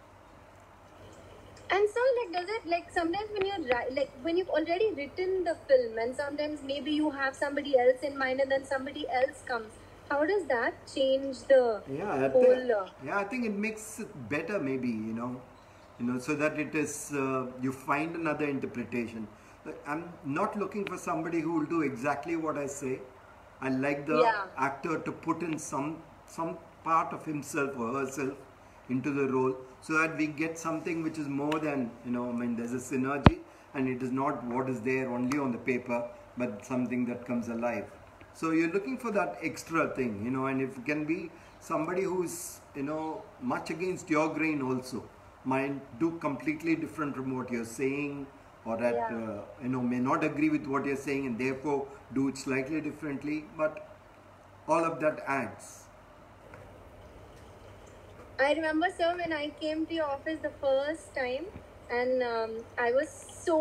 And so, like, does it, like, sometimes when you're, like, when you've already written the film, and sometimes maybe you have somebody else in mind, and then somebody else comes, how does that change the yeah, I whole... Think, uh, yeah, I think it makes it better, maybe, you know, you know, so that it is, uh, you find another interpretation. I'm not looking for somebody who will do exactly what I say. I like the yeah. actor to put in some, some part of himself or herself into the role, so that we get something which is more than, you know, I mean, there's a synergy, and it is not what is there only on the paper, but something that comes alive. So you're looking for that extra thing, you know, and if it can be somebody who's, you know, much against your grain also, might do completely different from what you're saying, or that, yeah. uh, you know, may not agree with what you're saying, and therefore do it slightly differently, but all of that adds. I remember, sir, when I came to your office the first time, and um, I was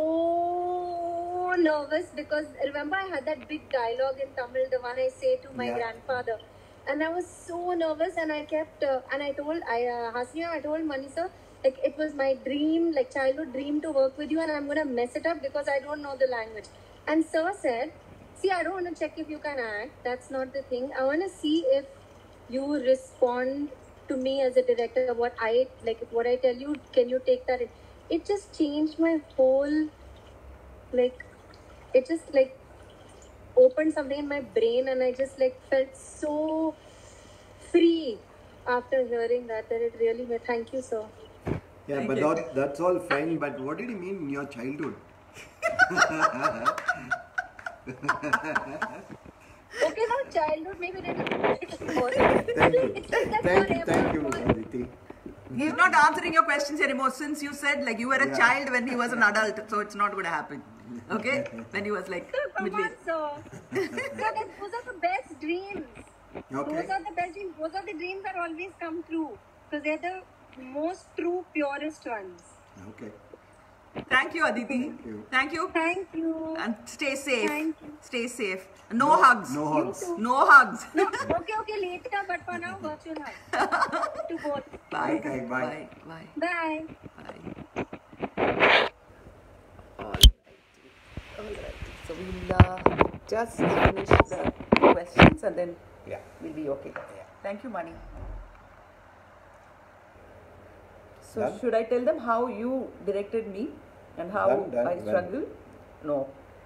so nervous, because remember I had that big dialogue in Tamil, the one I say to my yeah. grandfather, and I was so nervous, and I kept, uh, and I told, I, uh, Hasina, I told Mani sir, like, it was my dream, like childhood dream to work with you, and I'm going to mess it up because I don't know the language. And sir said, see, I don't want to check if you can act, that's not the thing, I want to see if you respond to me as a director, what I, like, what I tell you, can you take that in? It just changed my whole, like, it just, like, opened something in my brain, and I just, like, felt so free after hearing that, that it really made, thank you, sir. Yeah, thank but you. that, that's all fine, but what did he mean in your childhood? Okay, now childhood, maybe they didn't. Thank you. Thank you, thank you, Aditi. He's not answering your questions anymore, since you said, like, you were a yeah. child when he was an adult, so it's not going to happen. Okay? When he was like, middle age. So, those are the best dreams. Okay. Those are the best dreams. Those are the dreams that always come true, because they're the most true, purest ones. Okay. Thank you, Aditi. Thank you. Thank you. Thank you. And stay safe. Thank you. Stay safe. No, no hugs. No hugs. No hugs. No, okay, okay, later, but for now, virtual hugs. To both. Bye. Okay, bye. Bye. Bye. Bye. Bye. All right. All right. So we'll uh, just finish the questions, and then yeah. we'll be okay. Yeah. Thank you, Mani. So Done? Should I tell them how you directed me and how done, done, I done. struggled? No.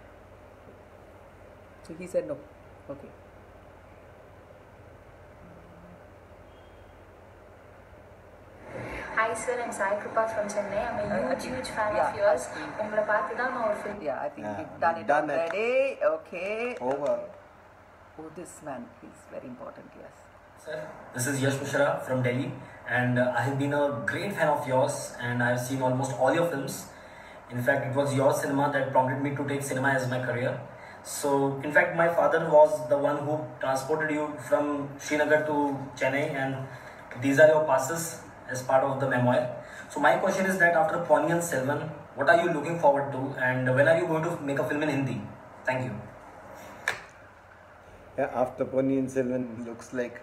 So he said no. Okay. Hi sir, I'm Sai Kripa from Chennai. I'm a huge, huge fan yeah, of yours. Ungala paathu dhaan na or film. Yeah, I think yeah, we've done it done already. It. Okay. Over. Oh, this man, he's very important, yes. Sir, this is Yash Mishra from Delhi, and uh, I have been a great fan of yours, and I have seen almost all your films. In fact, it was your cinema that prompted me to take cinema as my career. So, in fact, my father was the one who transported you from Srinagar to Chennai, and these are your passes as part of the memoir. So, my question is that after Ponniyin Selvan, what are you looking forward to, and when are you going to make a film in Hindi? Thank you. Yeah, after Ponniyin Selvan, looks like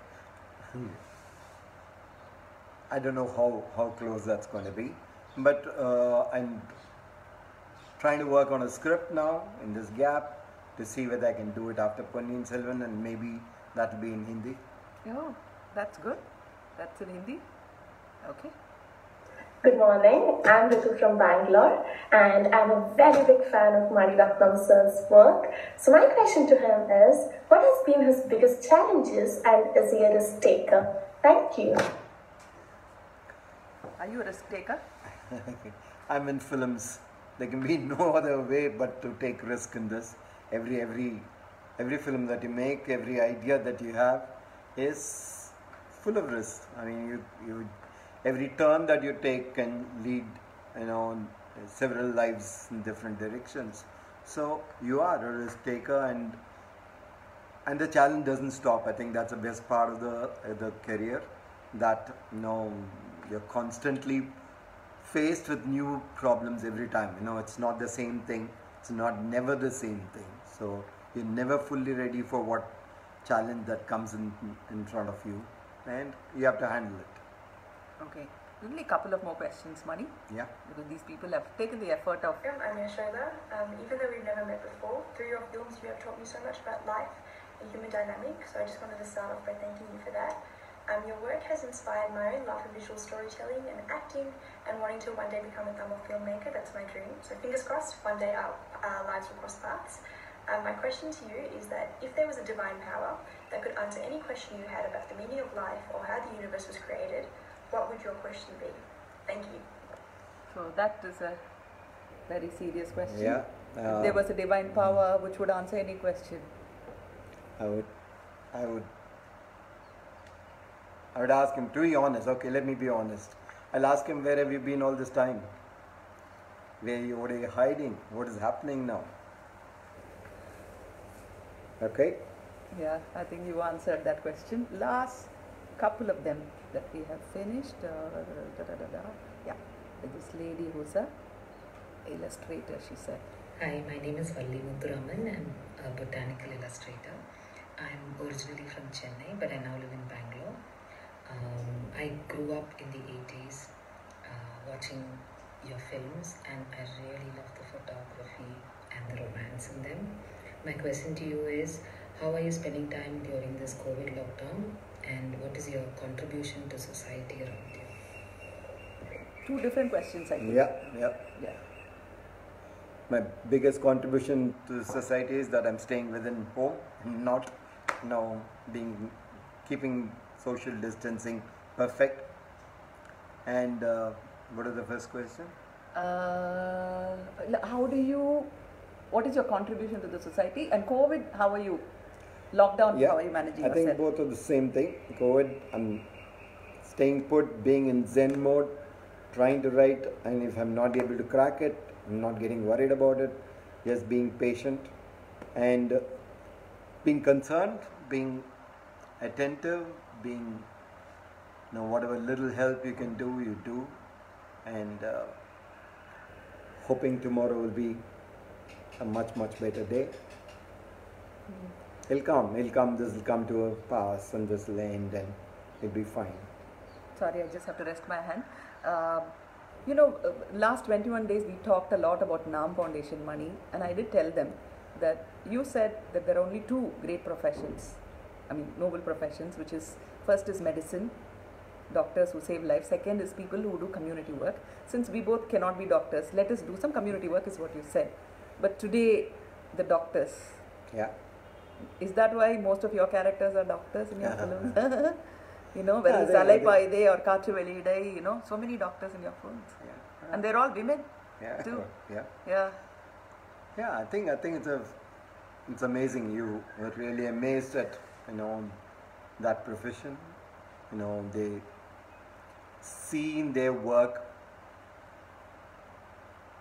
I don't know how, how close that's going to be, but uh, I'm trying to work on a script now in this gap to see whether I can do it after Ponniyin Selvan, and maybe that'll be in Hindi. Oh, that's good. That's in Hindi. Okay. Good morning, I'm Ritu from Bangalore, and I'm a very big fan of Maniratnam sir's work. So my question to him is, what has been his biggest challenges, and is he a risk taker? Thank you. Are you a risk taker? I'm in films. There can be no other way but to take risk in this. Every every every film that you make, every idea that you have is full of risk. I mean, you you every turn that you take can lead, you know, several lives in different directions. So you are a risk taker, and and the challenge doesn't stop. I think that's the best part of the uh, the career, that you know you're constantly faced with new problems every time. You know, it's not the same thing. It's not never the same thing. So you're never fully ready for what challenge that comes in in front of you, and you have to handle it. Okay. Only a couple of more questions, Mani. Yeah. Because these people have taken the effort of. I'm Yashoda. Um, even though we've never met before, through your films you have taught me so much about life and human dynamics. So I just wanted to start off by thanking you for that. Um, your work has inspired my own love for visual storytelling and acting, and wanting to one day become a Tamil filmmaker. That's my dream. So fingers crossed, one day our, our lives will cross paths. Um, my question to you is that if there was a divine power that could answer any question you had about the meaning of life or how the universe was created, what would your question be? Thank you. So that is a very serious question. Yeah. Uh, if there was a divine power which would answer any question, I would, I would, I would ask him to be honest. Okay, let me be honest. I'll ask him, where have you been all this time? Where you, what are you hiding? What is happening now? Okay. Yeah, I think you answered that question. Last couple of them that we have finished. Uh, da, da, da, da. Yeah, this lady who's a illustrator, she said. Hi, my name is Valli Muthuraman. I'm a botanical illustrator. I'm originally from Chennai, but I now live in Bangalore. Um, I grew up in the eighties uh, watching your films, and I really love the photography and the romance in them. My question to you is, how are you spending time during this COVID lockdown, and what is your contribution to society around you? Two different questions, I think. Yeah, yeah. Yeah. My biggest contribution to society is that I'm staying within home, not, you know, being, keeping social distancing perfect. And uh, what is the first question? Uh, how do you, what is your contribution to the society? And COVID, how are you? Lockdown, Yeah, how are you managing I think yourself? both are the same thing. COVID, I'm staying put, being in Zen mode, trying to write, and if I'm not able to crack it, I'm not getting worried about it, just being patient and uh, being concerned, being attentive, being, you know, whatever little help you can do, you do, and uh, hoping tomorrow will be a much, much better day. Mm. It'll come, it'll come, this will come to a pass and this will end and it'll be fine. Sorry, I just have to rest my hand. Uh, you know, uh, last twenty-one days we talked a lot about Naam Foundation money, and I did tell them that you said that there are only two great professions, I mean noble professions, which is, first is medicine, doctors who save lives, second is people who do community work. Since we both cannot be doctors, let us do some community work is what you said. But today, the doctors. Yeah. Is that why most of your characters are doctors in your Uh-huh. films? You know, whether Yeah, it's they- Alai, they- payuthey or Kaatru Veliyidai, you know, so many doctors in your films. Yeah. And they're all women Yeah. too. Yeah. Yeah. Yeah, I think I think it's a it's amazing. You were really amazed at, you know, that profession. You know, they see in their work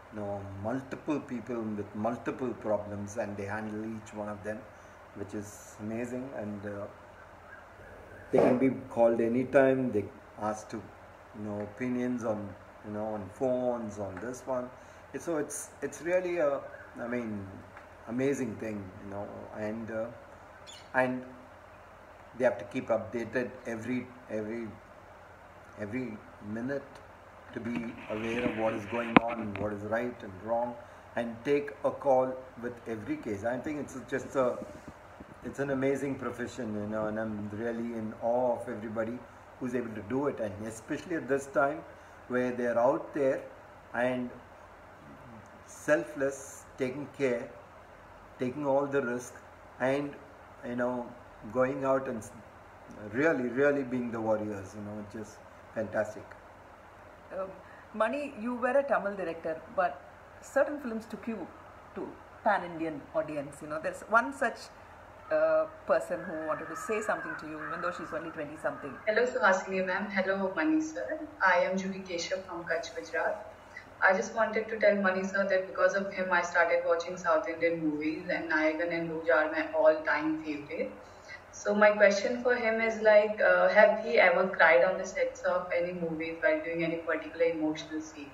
you know, multiple people with multiple problems, and they handle each one of them, which is amazing. And uh, they can be called anytime. They ask to, you know, opinions on, you know, on phones, on this one. So it's it's really a, I mean, amazing thing, you know, and uh, and they have to keep updated every every every minute to be aware of what is going on, what is right and wrong, and take a call with every case. I think it's just a it's an amazing profession, you know, and I'm really in awe of everybody who's able to do it, and especially at this time where they're out there and selfless, taking care, taking all the risk, and, you know, going out and really, really being the warriors, you know, just fantastic. Um, Mani, you were a Tamil director, but certain films took you to pan-Indian audience, you know. There's one such uh, person who wanted to say something to you, even though she's only twenty something. Hello Suhasini ma'am, hello Mani sir. I am Judy Keshav from Kutch, Gujarat. I just wanted to tell Mani sir that because of him I started watching South Indian movies, and Nayagan and Luj are my all-time favorite. So my question for him is like, uh, have he ever cried on the sets of any movies while doing any particular emotional scene?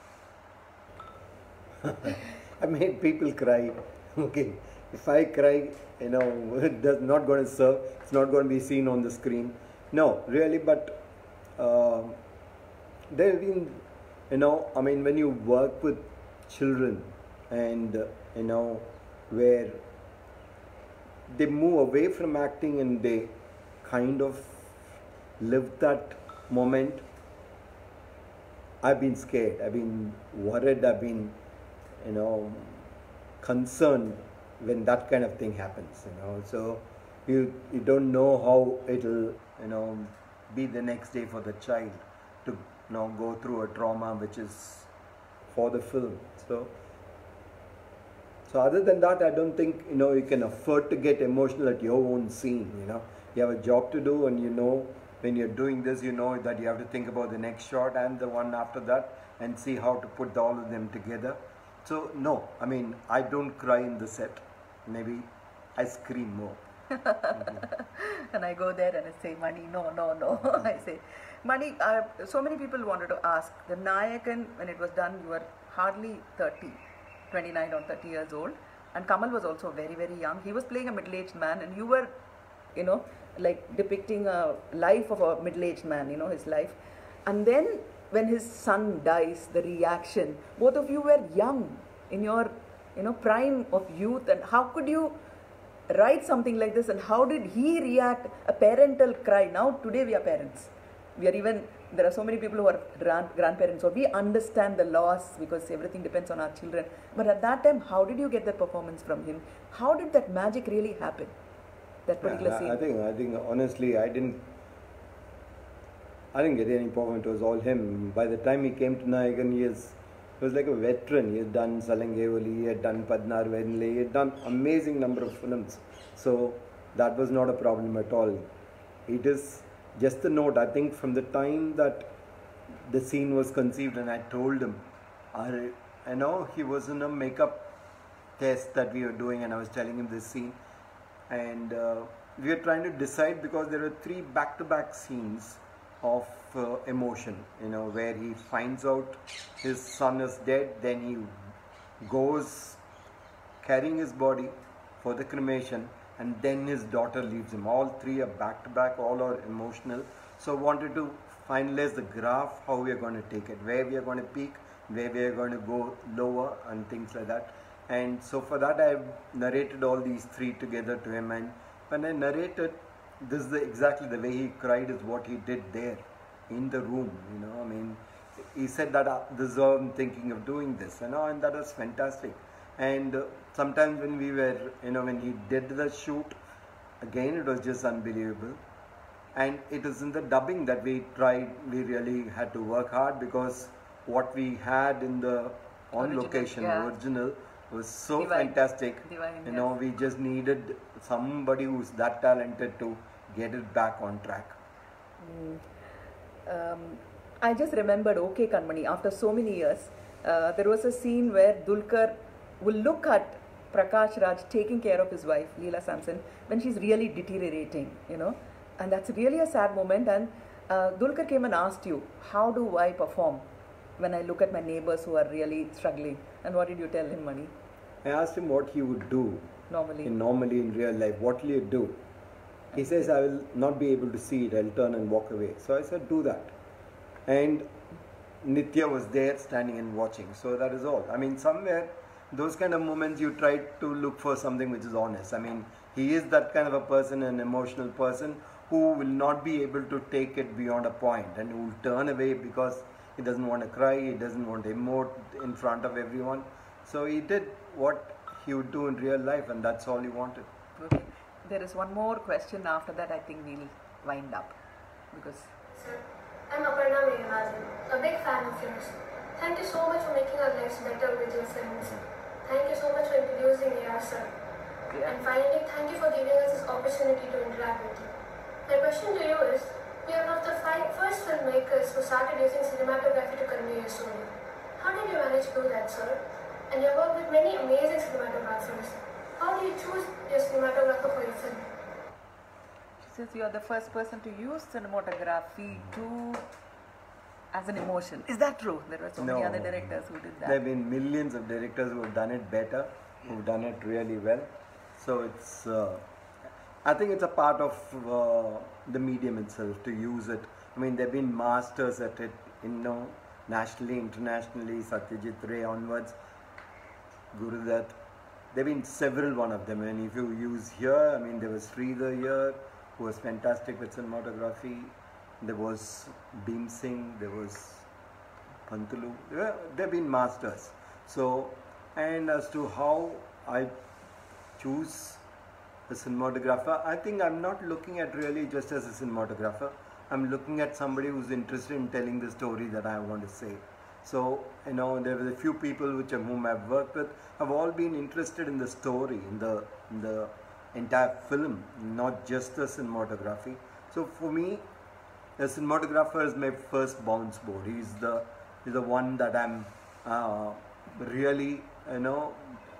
I made people cry. Okay, if I cry, you know, it does not going to serve. It's not going to be seen on the screen. No, really, but uh, there have been, you know, I mean, when you work with children, and uh, you know, where they move away from acting and they kind of live that moment, I've been scared, I've been worried, I've been, you know, concerned when that kind of thing happens, you know. So you you don't know how it'll, you know, be the next day for the child to, you know, go through a trauma which is for the film. So So other than that, I don't think, you know, you can afford to get emotional at your own scene, you know. You have a job to do, and you know, when you're doing this, you know that you have to think about the next shot and the one after that and see how to put all of them together. So no, I mean, I don't cry in the set. Maybe I scream more. Mm-hmm. And I go there and I say, Mani, no, no, no. I say, Mani, uh, so many people wanted to ask, the Nayakan, when it was done, you were hardly thirty. twenty-nine or thirty years old, and Kamal was also very, very young. He was playing a middle-aged man, and you were, you know, like depicting a life of a middle-aged man, you know, his life. And then when his son dies, the reaction, both of you were young, in your, you know, prime of youth, and how could you write something like this, and how did he react? A parental cry. Now today we are parents, we are even, there are so many people who are grand, grandparents, so we understand the loss because everything depends on our children. But at that time, how did you get that performance from him? How did that magic really happen? That particular yeah, scene. I think, I think honestly, I didn't, I didn't get any performance. It was all him. By the time he came to Nayagan, he, is, he was like a veteran. He had done Salangevali, he had done Padnar Venle, he had done amazing number of films. So that was not a problem at all. It is just a note. I think from the time that the scene was conceived, and I told him, I, I know he was in a makeup test that we were doing, and I was telling him this scene, and uh, we were trying to decide, because there were three back-to-back scenes of uh, emotion, you know, where he finds out his son is dead, then he goes carrying his body for the cremation, and then his daughter leaves him. All three are back to back, all are emotional. So wanted to finalize the graph, how we are going to take it, where we are going to peak, where we are going to go lower, and things like that. And so for that, I narrated all these three together to him, and when I narrated, this is the, exactly the way he cried is what he did there in the room, you know. I mean, he said that uh, this is how I'm thinking of doing this, you know, and that was fantastic. And uh, sometimes when we were, you know, when he did the shoot, again it was just unbelievable. And it is in the dubbing that we tried, we really had to work hard, because what we had in the on original, location, yeah. original, was so Divine. fantastic. Divine, you yes. know, we just needed somebody who's that talented to get it back on track. Mm. Um, I just remembered, okay Kanmani, after so many years, Uh, there was a scene where Dulquer will look at Prakash Raj taking care of his wife, Leela Samson, when she's really deteriorating, you know. And that's really a sad moment. And uh, Dulquer came and asked you, how do I perform when I look at my neighbors who are really struggling? And what did you tell him, Mani? I asked him what he would do normally in, normally in real life. What will you do? He says, I will not be able to see it. I'll turn and walk away. So I said, do that. And Nitya was there standing and watching. So that is all. I mean, somewhere, those kind of moments you try to look for something which is honest. I mean, he is that kind of a person, an emotional person who will not be able to take it beyond a point and who will turn away because he doesn't want to cry, he doesn't want to emote in front of everyone. So he did what he would do in real life, and that's all he wanted. Okay. There is one more question. After that, I think we'll wind up. Because Sir, I'm Aparna Maniratnam, a big fan of yours. Thank you so much for making our lives better with your films. Thank you so much for introducing A R, sir. Yeah. And finally, thank you for giving us this opportunity to interact with you. My question to you is, you are one of the five first filmmakers who started using cinematography to convey your story. How did you manage to do that, sir? And you have worked with many amazing cinematographers. How do you choose your cinematographer for your film? She says you are the first person to use cinematography to as an emotion. Is that true? There were so no. many other directors who did that. There have been millions of directors who have done it better, who have done it really well. So it's, uh, I think it's a part of uh, the medium itself to use it. I mean, there have been masters at it, you know, nationally, internationally, Satyajit Ray onwards, Gurudutt. There have been several one of them, and if you use here, I mean, there was Sridhar here, who was fantastic with cinematography. There was Bhim Singh, there was Pantulu. There have been masters. So, and as to how I choose a cinematographer, I think I'm not looking at really just as a cinematographer. I'm looking at somebody who's interested in telling the story that I want to say. So, you know, there were a few people which whom I've worked with have all been interested in the story, in the, in the entire film, not just the cinematography. So for me, the cinematographer is my first bounce board. He's the, he's the one that I'm uh, really, you know,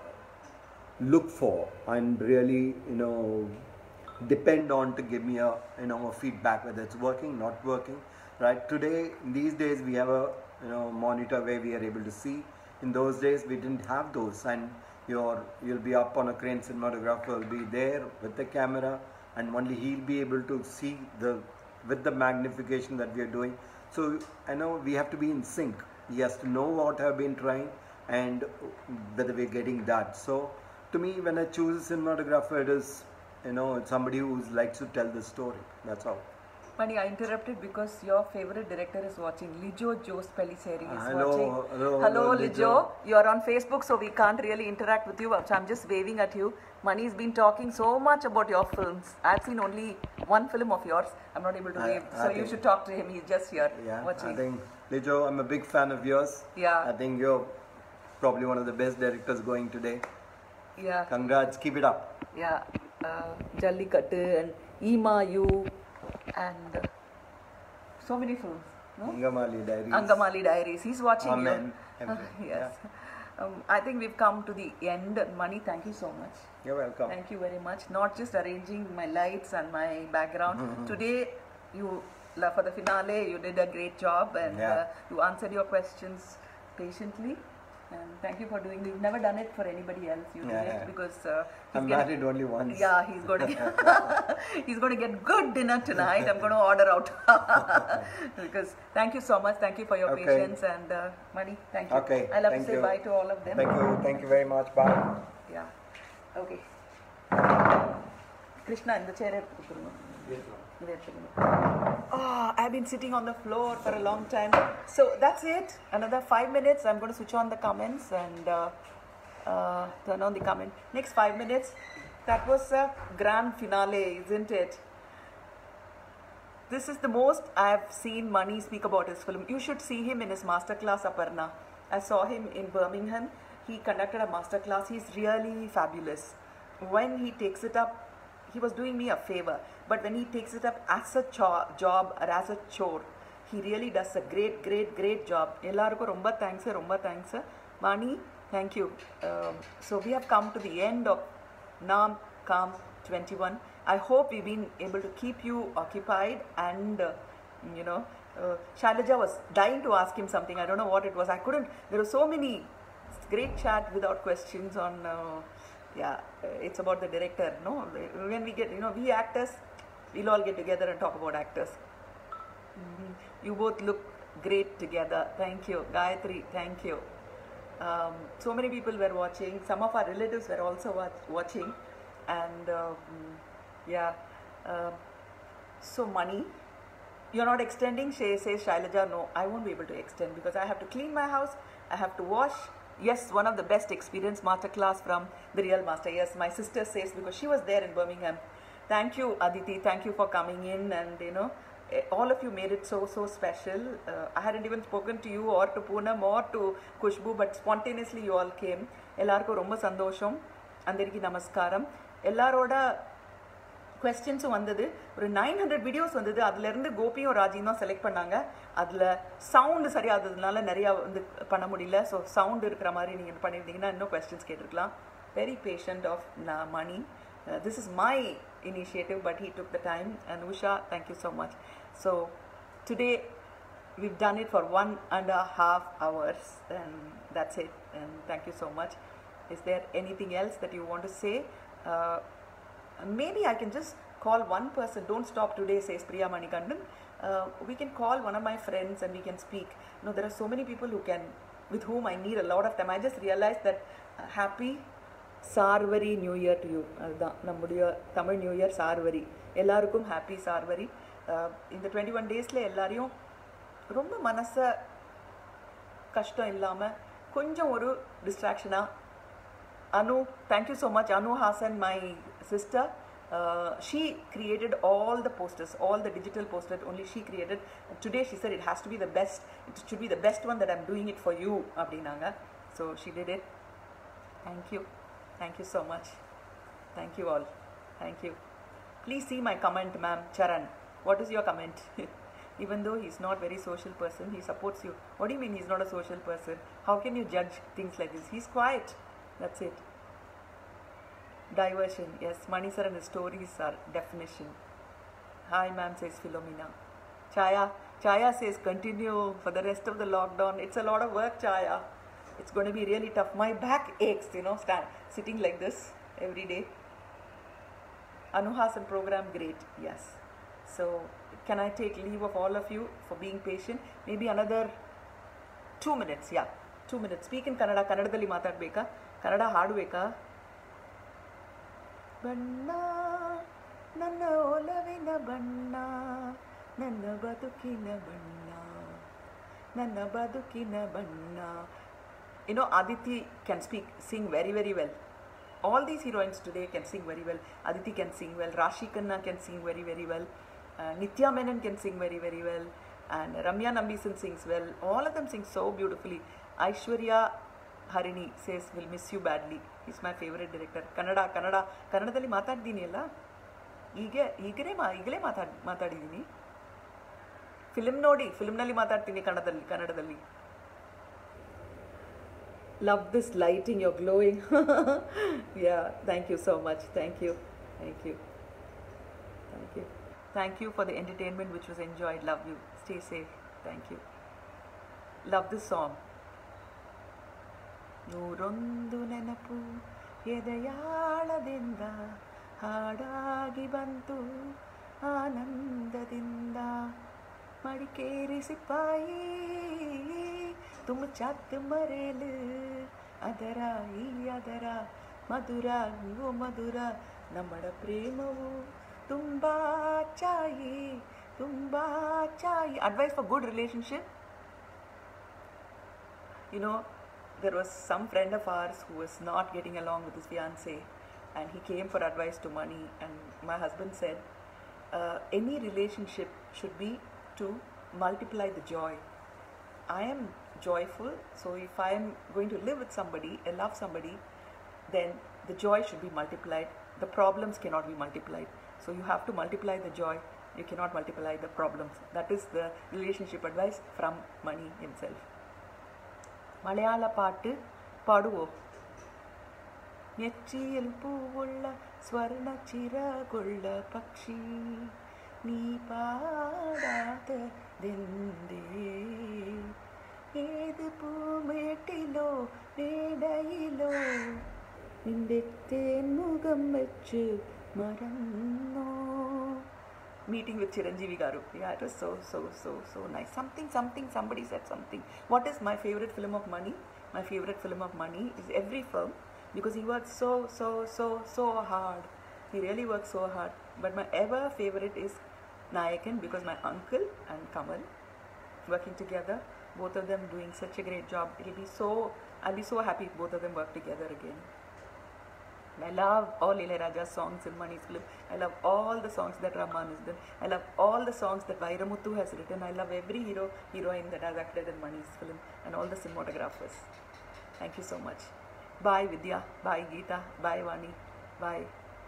look for and really, you know, depend on to give me a, you know, a feedback whether it's working, not working. Right? Today, these days, we have a, you know, monitor where we are able to see. In those days, we didn't have those, and you're, you'll be up on a crane, cinematographer will be there with the camera, and only he'll be able to see the, with the magnification that we are doing. So, I know we have to be in sync. He has to know what I've been trying and whether we're getting that. So, to me, when I choose a cinematographer, it is, you know, it's somebody who likes to tell the story. That's all. Mani, I interrupted because your favorite director is watching. Lijo Jose Pelliceri is hello, watching. Hello, hello, hello Lijo. Lijo. You are on Facebook, so we can't really interact with you. So I'm just waving at you. Mani's been talking so much about your films. I've seen only one film of yours. I'm not able to I, wave. I So think, you should talk to him. He's just here yeah, watching. I think, Lijo, I'm a big fan of yours. Yeah. I think you're probably one of the best directors going today. Yeah. Congrats. Keep it up. Yeah. Uh, Jallikattu and Ima You and uh, so many films. No? Angamali Diaries. Angamali Diaries. He's watching Amen. you. Everything. Yes. Yeah. Um, I think we've come to the end. Mani, thank you so much. You're welcome. Thank you very much. Not just arranging my lights and my background. Mm-hmm. Today, you for the finale, you did a great job, and Yeah. uh, you answered your questions patiently. And thank you for doing. We've never done it for anybody else. You did Yeah, it yeah. because uh, he's I'm getting- married only once. Yeah, he's going to get he's going to get good dinner tonight. I'm going to order out because thank you so much. Thank you for your Okay. patience and uh, Mani. Thank you. Okay. I love thank to say you. bye to all of them. Thank you. Thank you very much. Bye. Yeah. Okay. Krishna, in the chair. Oh, I've been sitting on the floor for a long time. So that's it. Another five minutes. I'm going to switch on the comments and uh, uh, turn on the comment. Next five minutes. That was a grand finale, isn't it? This is the most I've seen Mani speak about his film. You should see him in his masterclass, Aparna. I saw him in Birmingham. He conducted a masterclass. He's really fabulous. When he takes it up, he was doing me a favor, but when he takes it up as a cho- job or as a chore, he really does a great great great job. Ellarukku romba thanks romba thanks. Mani, thank you. Um, so we have come to the end of Nam Kam twenty-one. I hope we've been able to keep you occupied, and uh, you know, uh, Shailaja was dying to ask him something. I don't know what it was. I couldn't. There were so many great chat without questions on. Uh, yeah, it's about the director. No, when we get, you know, we actors, we'll all get together and talk about actors. Mm-hmm. You both look great together. Thank you, Gayatri. Thank you. Um, so many people were watching. Some of our relatives were also watch- watching, and um, yeah. Uh, so money. You're not extending, she says Shailaja. No, I won't be able to extend because I have to clean my house, I have to wash. Yes, one of the best experience masterclass from the real master. Yes, my sister says, because she was there in Birmingham. Thank you, Aditi. Thank you for coming in, and you know, all of you made it so so special. Uh, I hadn't even spoken to you or to Poonam or to Kushbu, but spontaneously you all came. Ellarku romba sandosham. Andariki namaskaram. Ellaroda கொஸ்டின்ஸும் வந்தது. ஒரு nine hundred videos வந்தது. அதுலேருந்து கோபியும் ராஜியும் தான் select பண்ணாங்க. அதில் sound சரியாததுனால நிறையா வந்து பண்ண முடியல. ஸோ சவுண்டு இருக்கிற மாதிரி நீங்கள் பண்ணியிருந்தீங்கன்னா இன்னும் கொஸ்டின்ஸ் கேட்டிருக்கலாம். Very patient of Mani. This is my initiative, but he took the time. And Usha, thank you so much. So today we've done it for one and a half hours, and that's it. And thank you so much. Is there anything else that you want to say? Uh, maybe I can just call one person. Don't stop today, says Priya Manikandan. Uh, we can call one of my friends and we can speak. You know, there are so many people who can, with whom I need a lot of time. I just realized that uh, happy Sarvari New Year to you. Nammudiya Tamil New Year Sarvari. Ellarukkum happy Sarvari. Uh, in the twenty-one days la ellariyum ரொம்ப மனச கஷ்டம் இல்லாமல் கொஞ்சம் ஒரு டிஸ்ட்ராக்ஷனாக. Anu, thank you so much. Anu Hassan, my sister, uh, she created all the posters, all the digital posters, only she created. And today she said it has to be the best, it should be the best one that I'm doing it for you, abdinanga. So she did it. Thank you. Thank you so much. Thank you all. Thank you. Please see my comment, ma'am. Charan, what is your comment? Even though he's not very social person, he supports you. What do you mean he's not a social person? How can you judge things like this? He's quiet. That's it. Diversion. Yes, Mani sir and his stories are definition. Hi ma'am, says Philomena. Chaya. Chaya says continue for the rest of the lockdown. It's a lot of work, Chaya. It's going to be really tough. My back aches, you know, stand, sitting like this every day. Anuhasan program, great. Yes. So, can I take leave of all of you for being patient? Maybe another two minutes. Yeah, two minutes. Speak in Kannada. Kannadadalli ಮಾತಾಡಬೇಕಾ? Kannada ಹಾಡಬೇಕಾ? ಬಣ್ಣ ನನ್ನ ಒಲವಿನ ಬಣ್ಣ, ನನ್ನ ಬದುಕಿನ ಬಣ್ಣ, ನನ್ನ ಬದುಕಿನ ಬಣ್ಣ. You know, Aditi can speak, sing very very well. All these heroines today can sing very well. Aditi can sing well. Rashi Khanna can sing very very well. Uh, Nitya Menon can sing very very well, and Ramya Nambisan sings well. All of them sing so beautifully. Aishwarya Harini says, "Will miss you badly." He's my favorite director. Kannada, Kannada, Kannadalli ಮಾತಾಡ್ತೀನಿ ಅಲ್ಲ, ಈಗ ಈಗಲೇ ಮಾ ಈಗಲೇ ಮಾತಾಡ್ ಮಾತಾಡಿದ್ದೀನಿ. Film ನೋಡಿ, ಫಿಲ್ಮ್ನಲ್ಲಿ ಮಾತಾಡ್ತೀನಿ ಕನ್ನಡದಲ್ಲಿ ಕನ್ನಡದಲ್ಲಿ. Love this lighting, you're glowing. Yeah, thank you so much. Thank you, thank you, thank you. Thank you for the entertainment which was enjoyed. Love you. Stay safe. Thank you. Love this song. ನೂರೊಂದು ನೆನಪು ಎದೆಯಾಳದಿಂದ ಹಾಡಾಗಿ ಬಂತು ಆನಂದದಿಂದ, ಮಡಿಕೇರಿ ಸಿಪಾಯಿ ತುಮ ಚಾತ್ ಮರೇಲು ಅದರ ಈ ಅದರ ಮಧುರ ನೀವು ಮಧುರ ನಮ್ಮಡ ಪ್ರೇಮವು ತುಂಬಾ ಚಾಯಿ ತುಂಬಾ ಚಾಯಿ. Advice for good relationship. You know, there was some friend of ours who was not getting along with his fiancé, and he came for advice to Mani, and my husband said uh, any relationship should be to multiply the joy. I am joyful, so if I am going to live with somebody and love somebody, then the joy should be multiplied. The problems cannot be multiplied. So you have to multiply the joy. you cannot multiply the problems. That is the relationship advice from Mani himself. Malayala paattu paduvo. Nechiyil poovulla swarna chiragulla pakshi nee paadathadende ഏത് പൂമേട്ടിലോ വേടയിലോ നിന്റെ തേൻമുഖം വെച്ച് മറന്നോ. Meeting with Chiranjeevi Garu. Yeah, it was so, so, so, so nice. Something, something, somebody said something. What is my favorite film of Mani? My favorite film of Mani is every film, because he works so, so, so, so hard. He really works so hard. But my ever favorite is Nayakan, because my uncle and Kamal working together, both of them doing such a great job. It'll be so, I'll be so happy if both of them work together again. I love all Ilayaraja's songs in Mani's film. I love all the songs that Rahman has done. I love all the songs that Vairamuthu has written. I love every hero, heroine that has acted in Mani's film, and all the cinematographers. Thank you so much. Bye Vidya, bye Geeta, bye Vani, bye.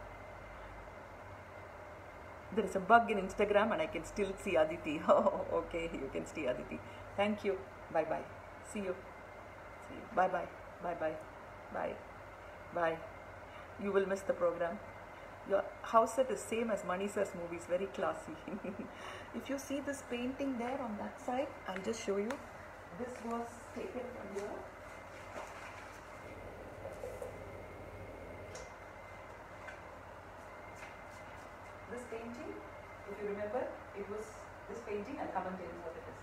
There is a bug in Instagram and I can still see Aditi. Oh, okay, you can see Aditi. Thank you. Bye bye. See you. See you. Bye bye. Bye bye. Bye. Bye. You will miss the program. Your house set is same as Mani sir's movies, very classy. If you see this painting there on that side, I'll just show you. This was taken from here. This painting, if you remember, it was this painting. I'll come and tell you what it is.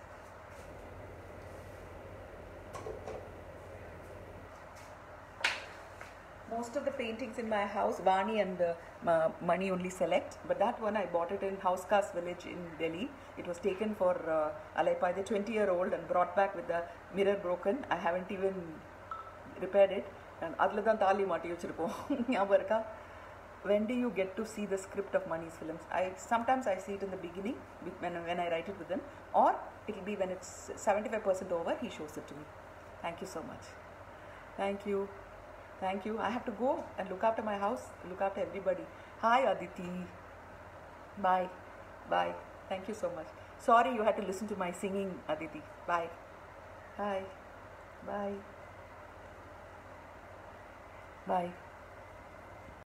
Most of the paintings in my house, Vani and uh, Mani only select, but that one I bought it in Housekas village in Delhi. It was taken for uh, Alai, the twenty year old, and brought back with the mirror broken. I haven't even repaired it. And adla dhan thali maati vechirupom. When do you get to see the script of Mani's films? I sometimes I see it in the beginning when, when I write it with him, or it'll be when it's seventy-five percent over, he shows it to me. Thank you so much. Thank you. Thank you. I have to go and look after my house, look after everybody. Hi Aditi. Bye. Bye. Thank you so much. Sorry you had to listen to my singing, Aditi. Bye. Hi. Bye. Bye.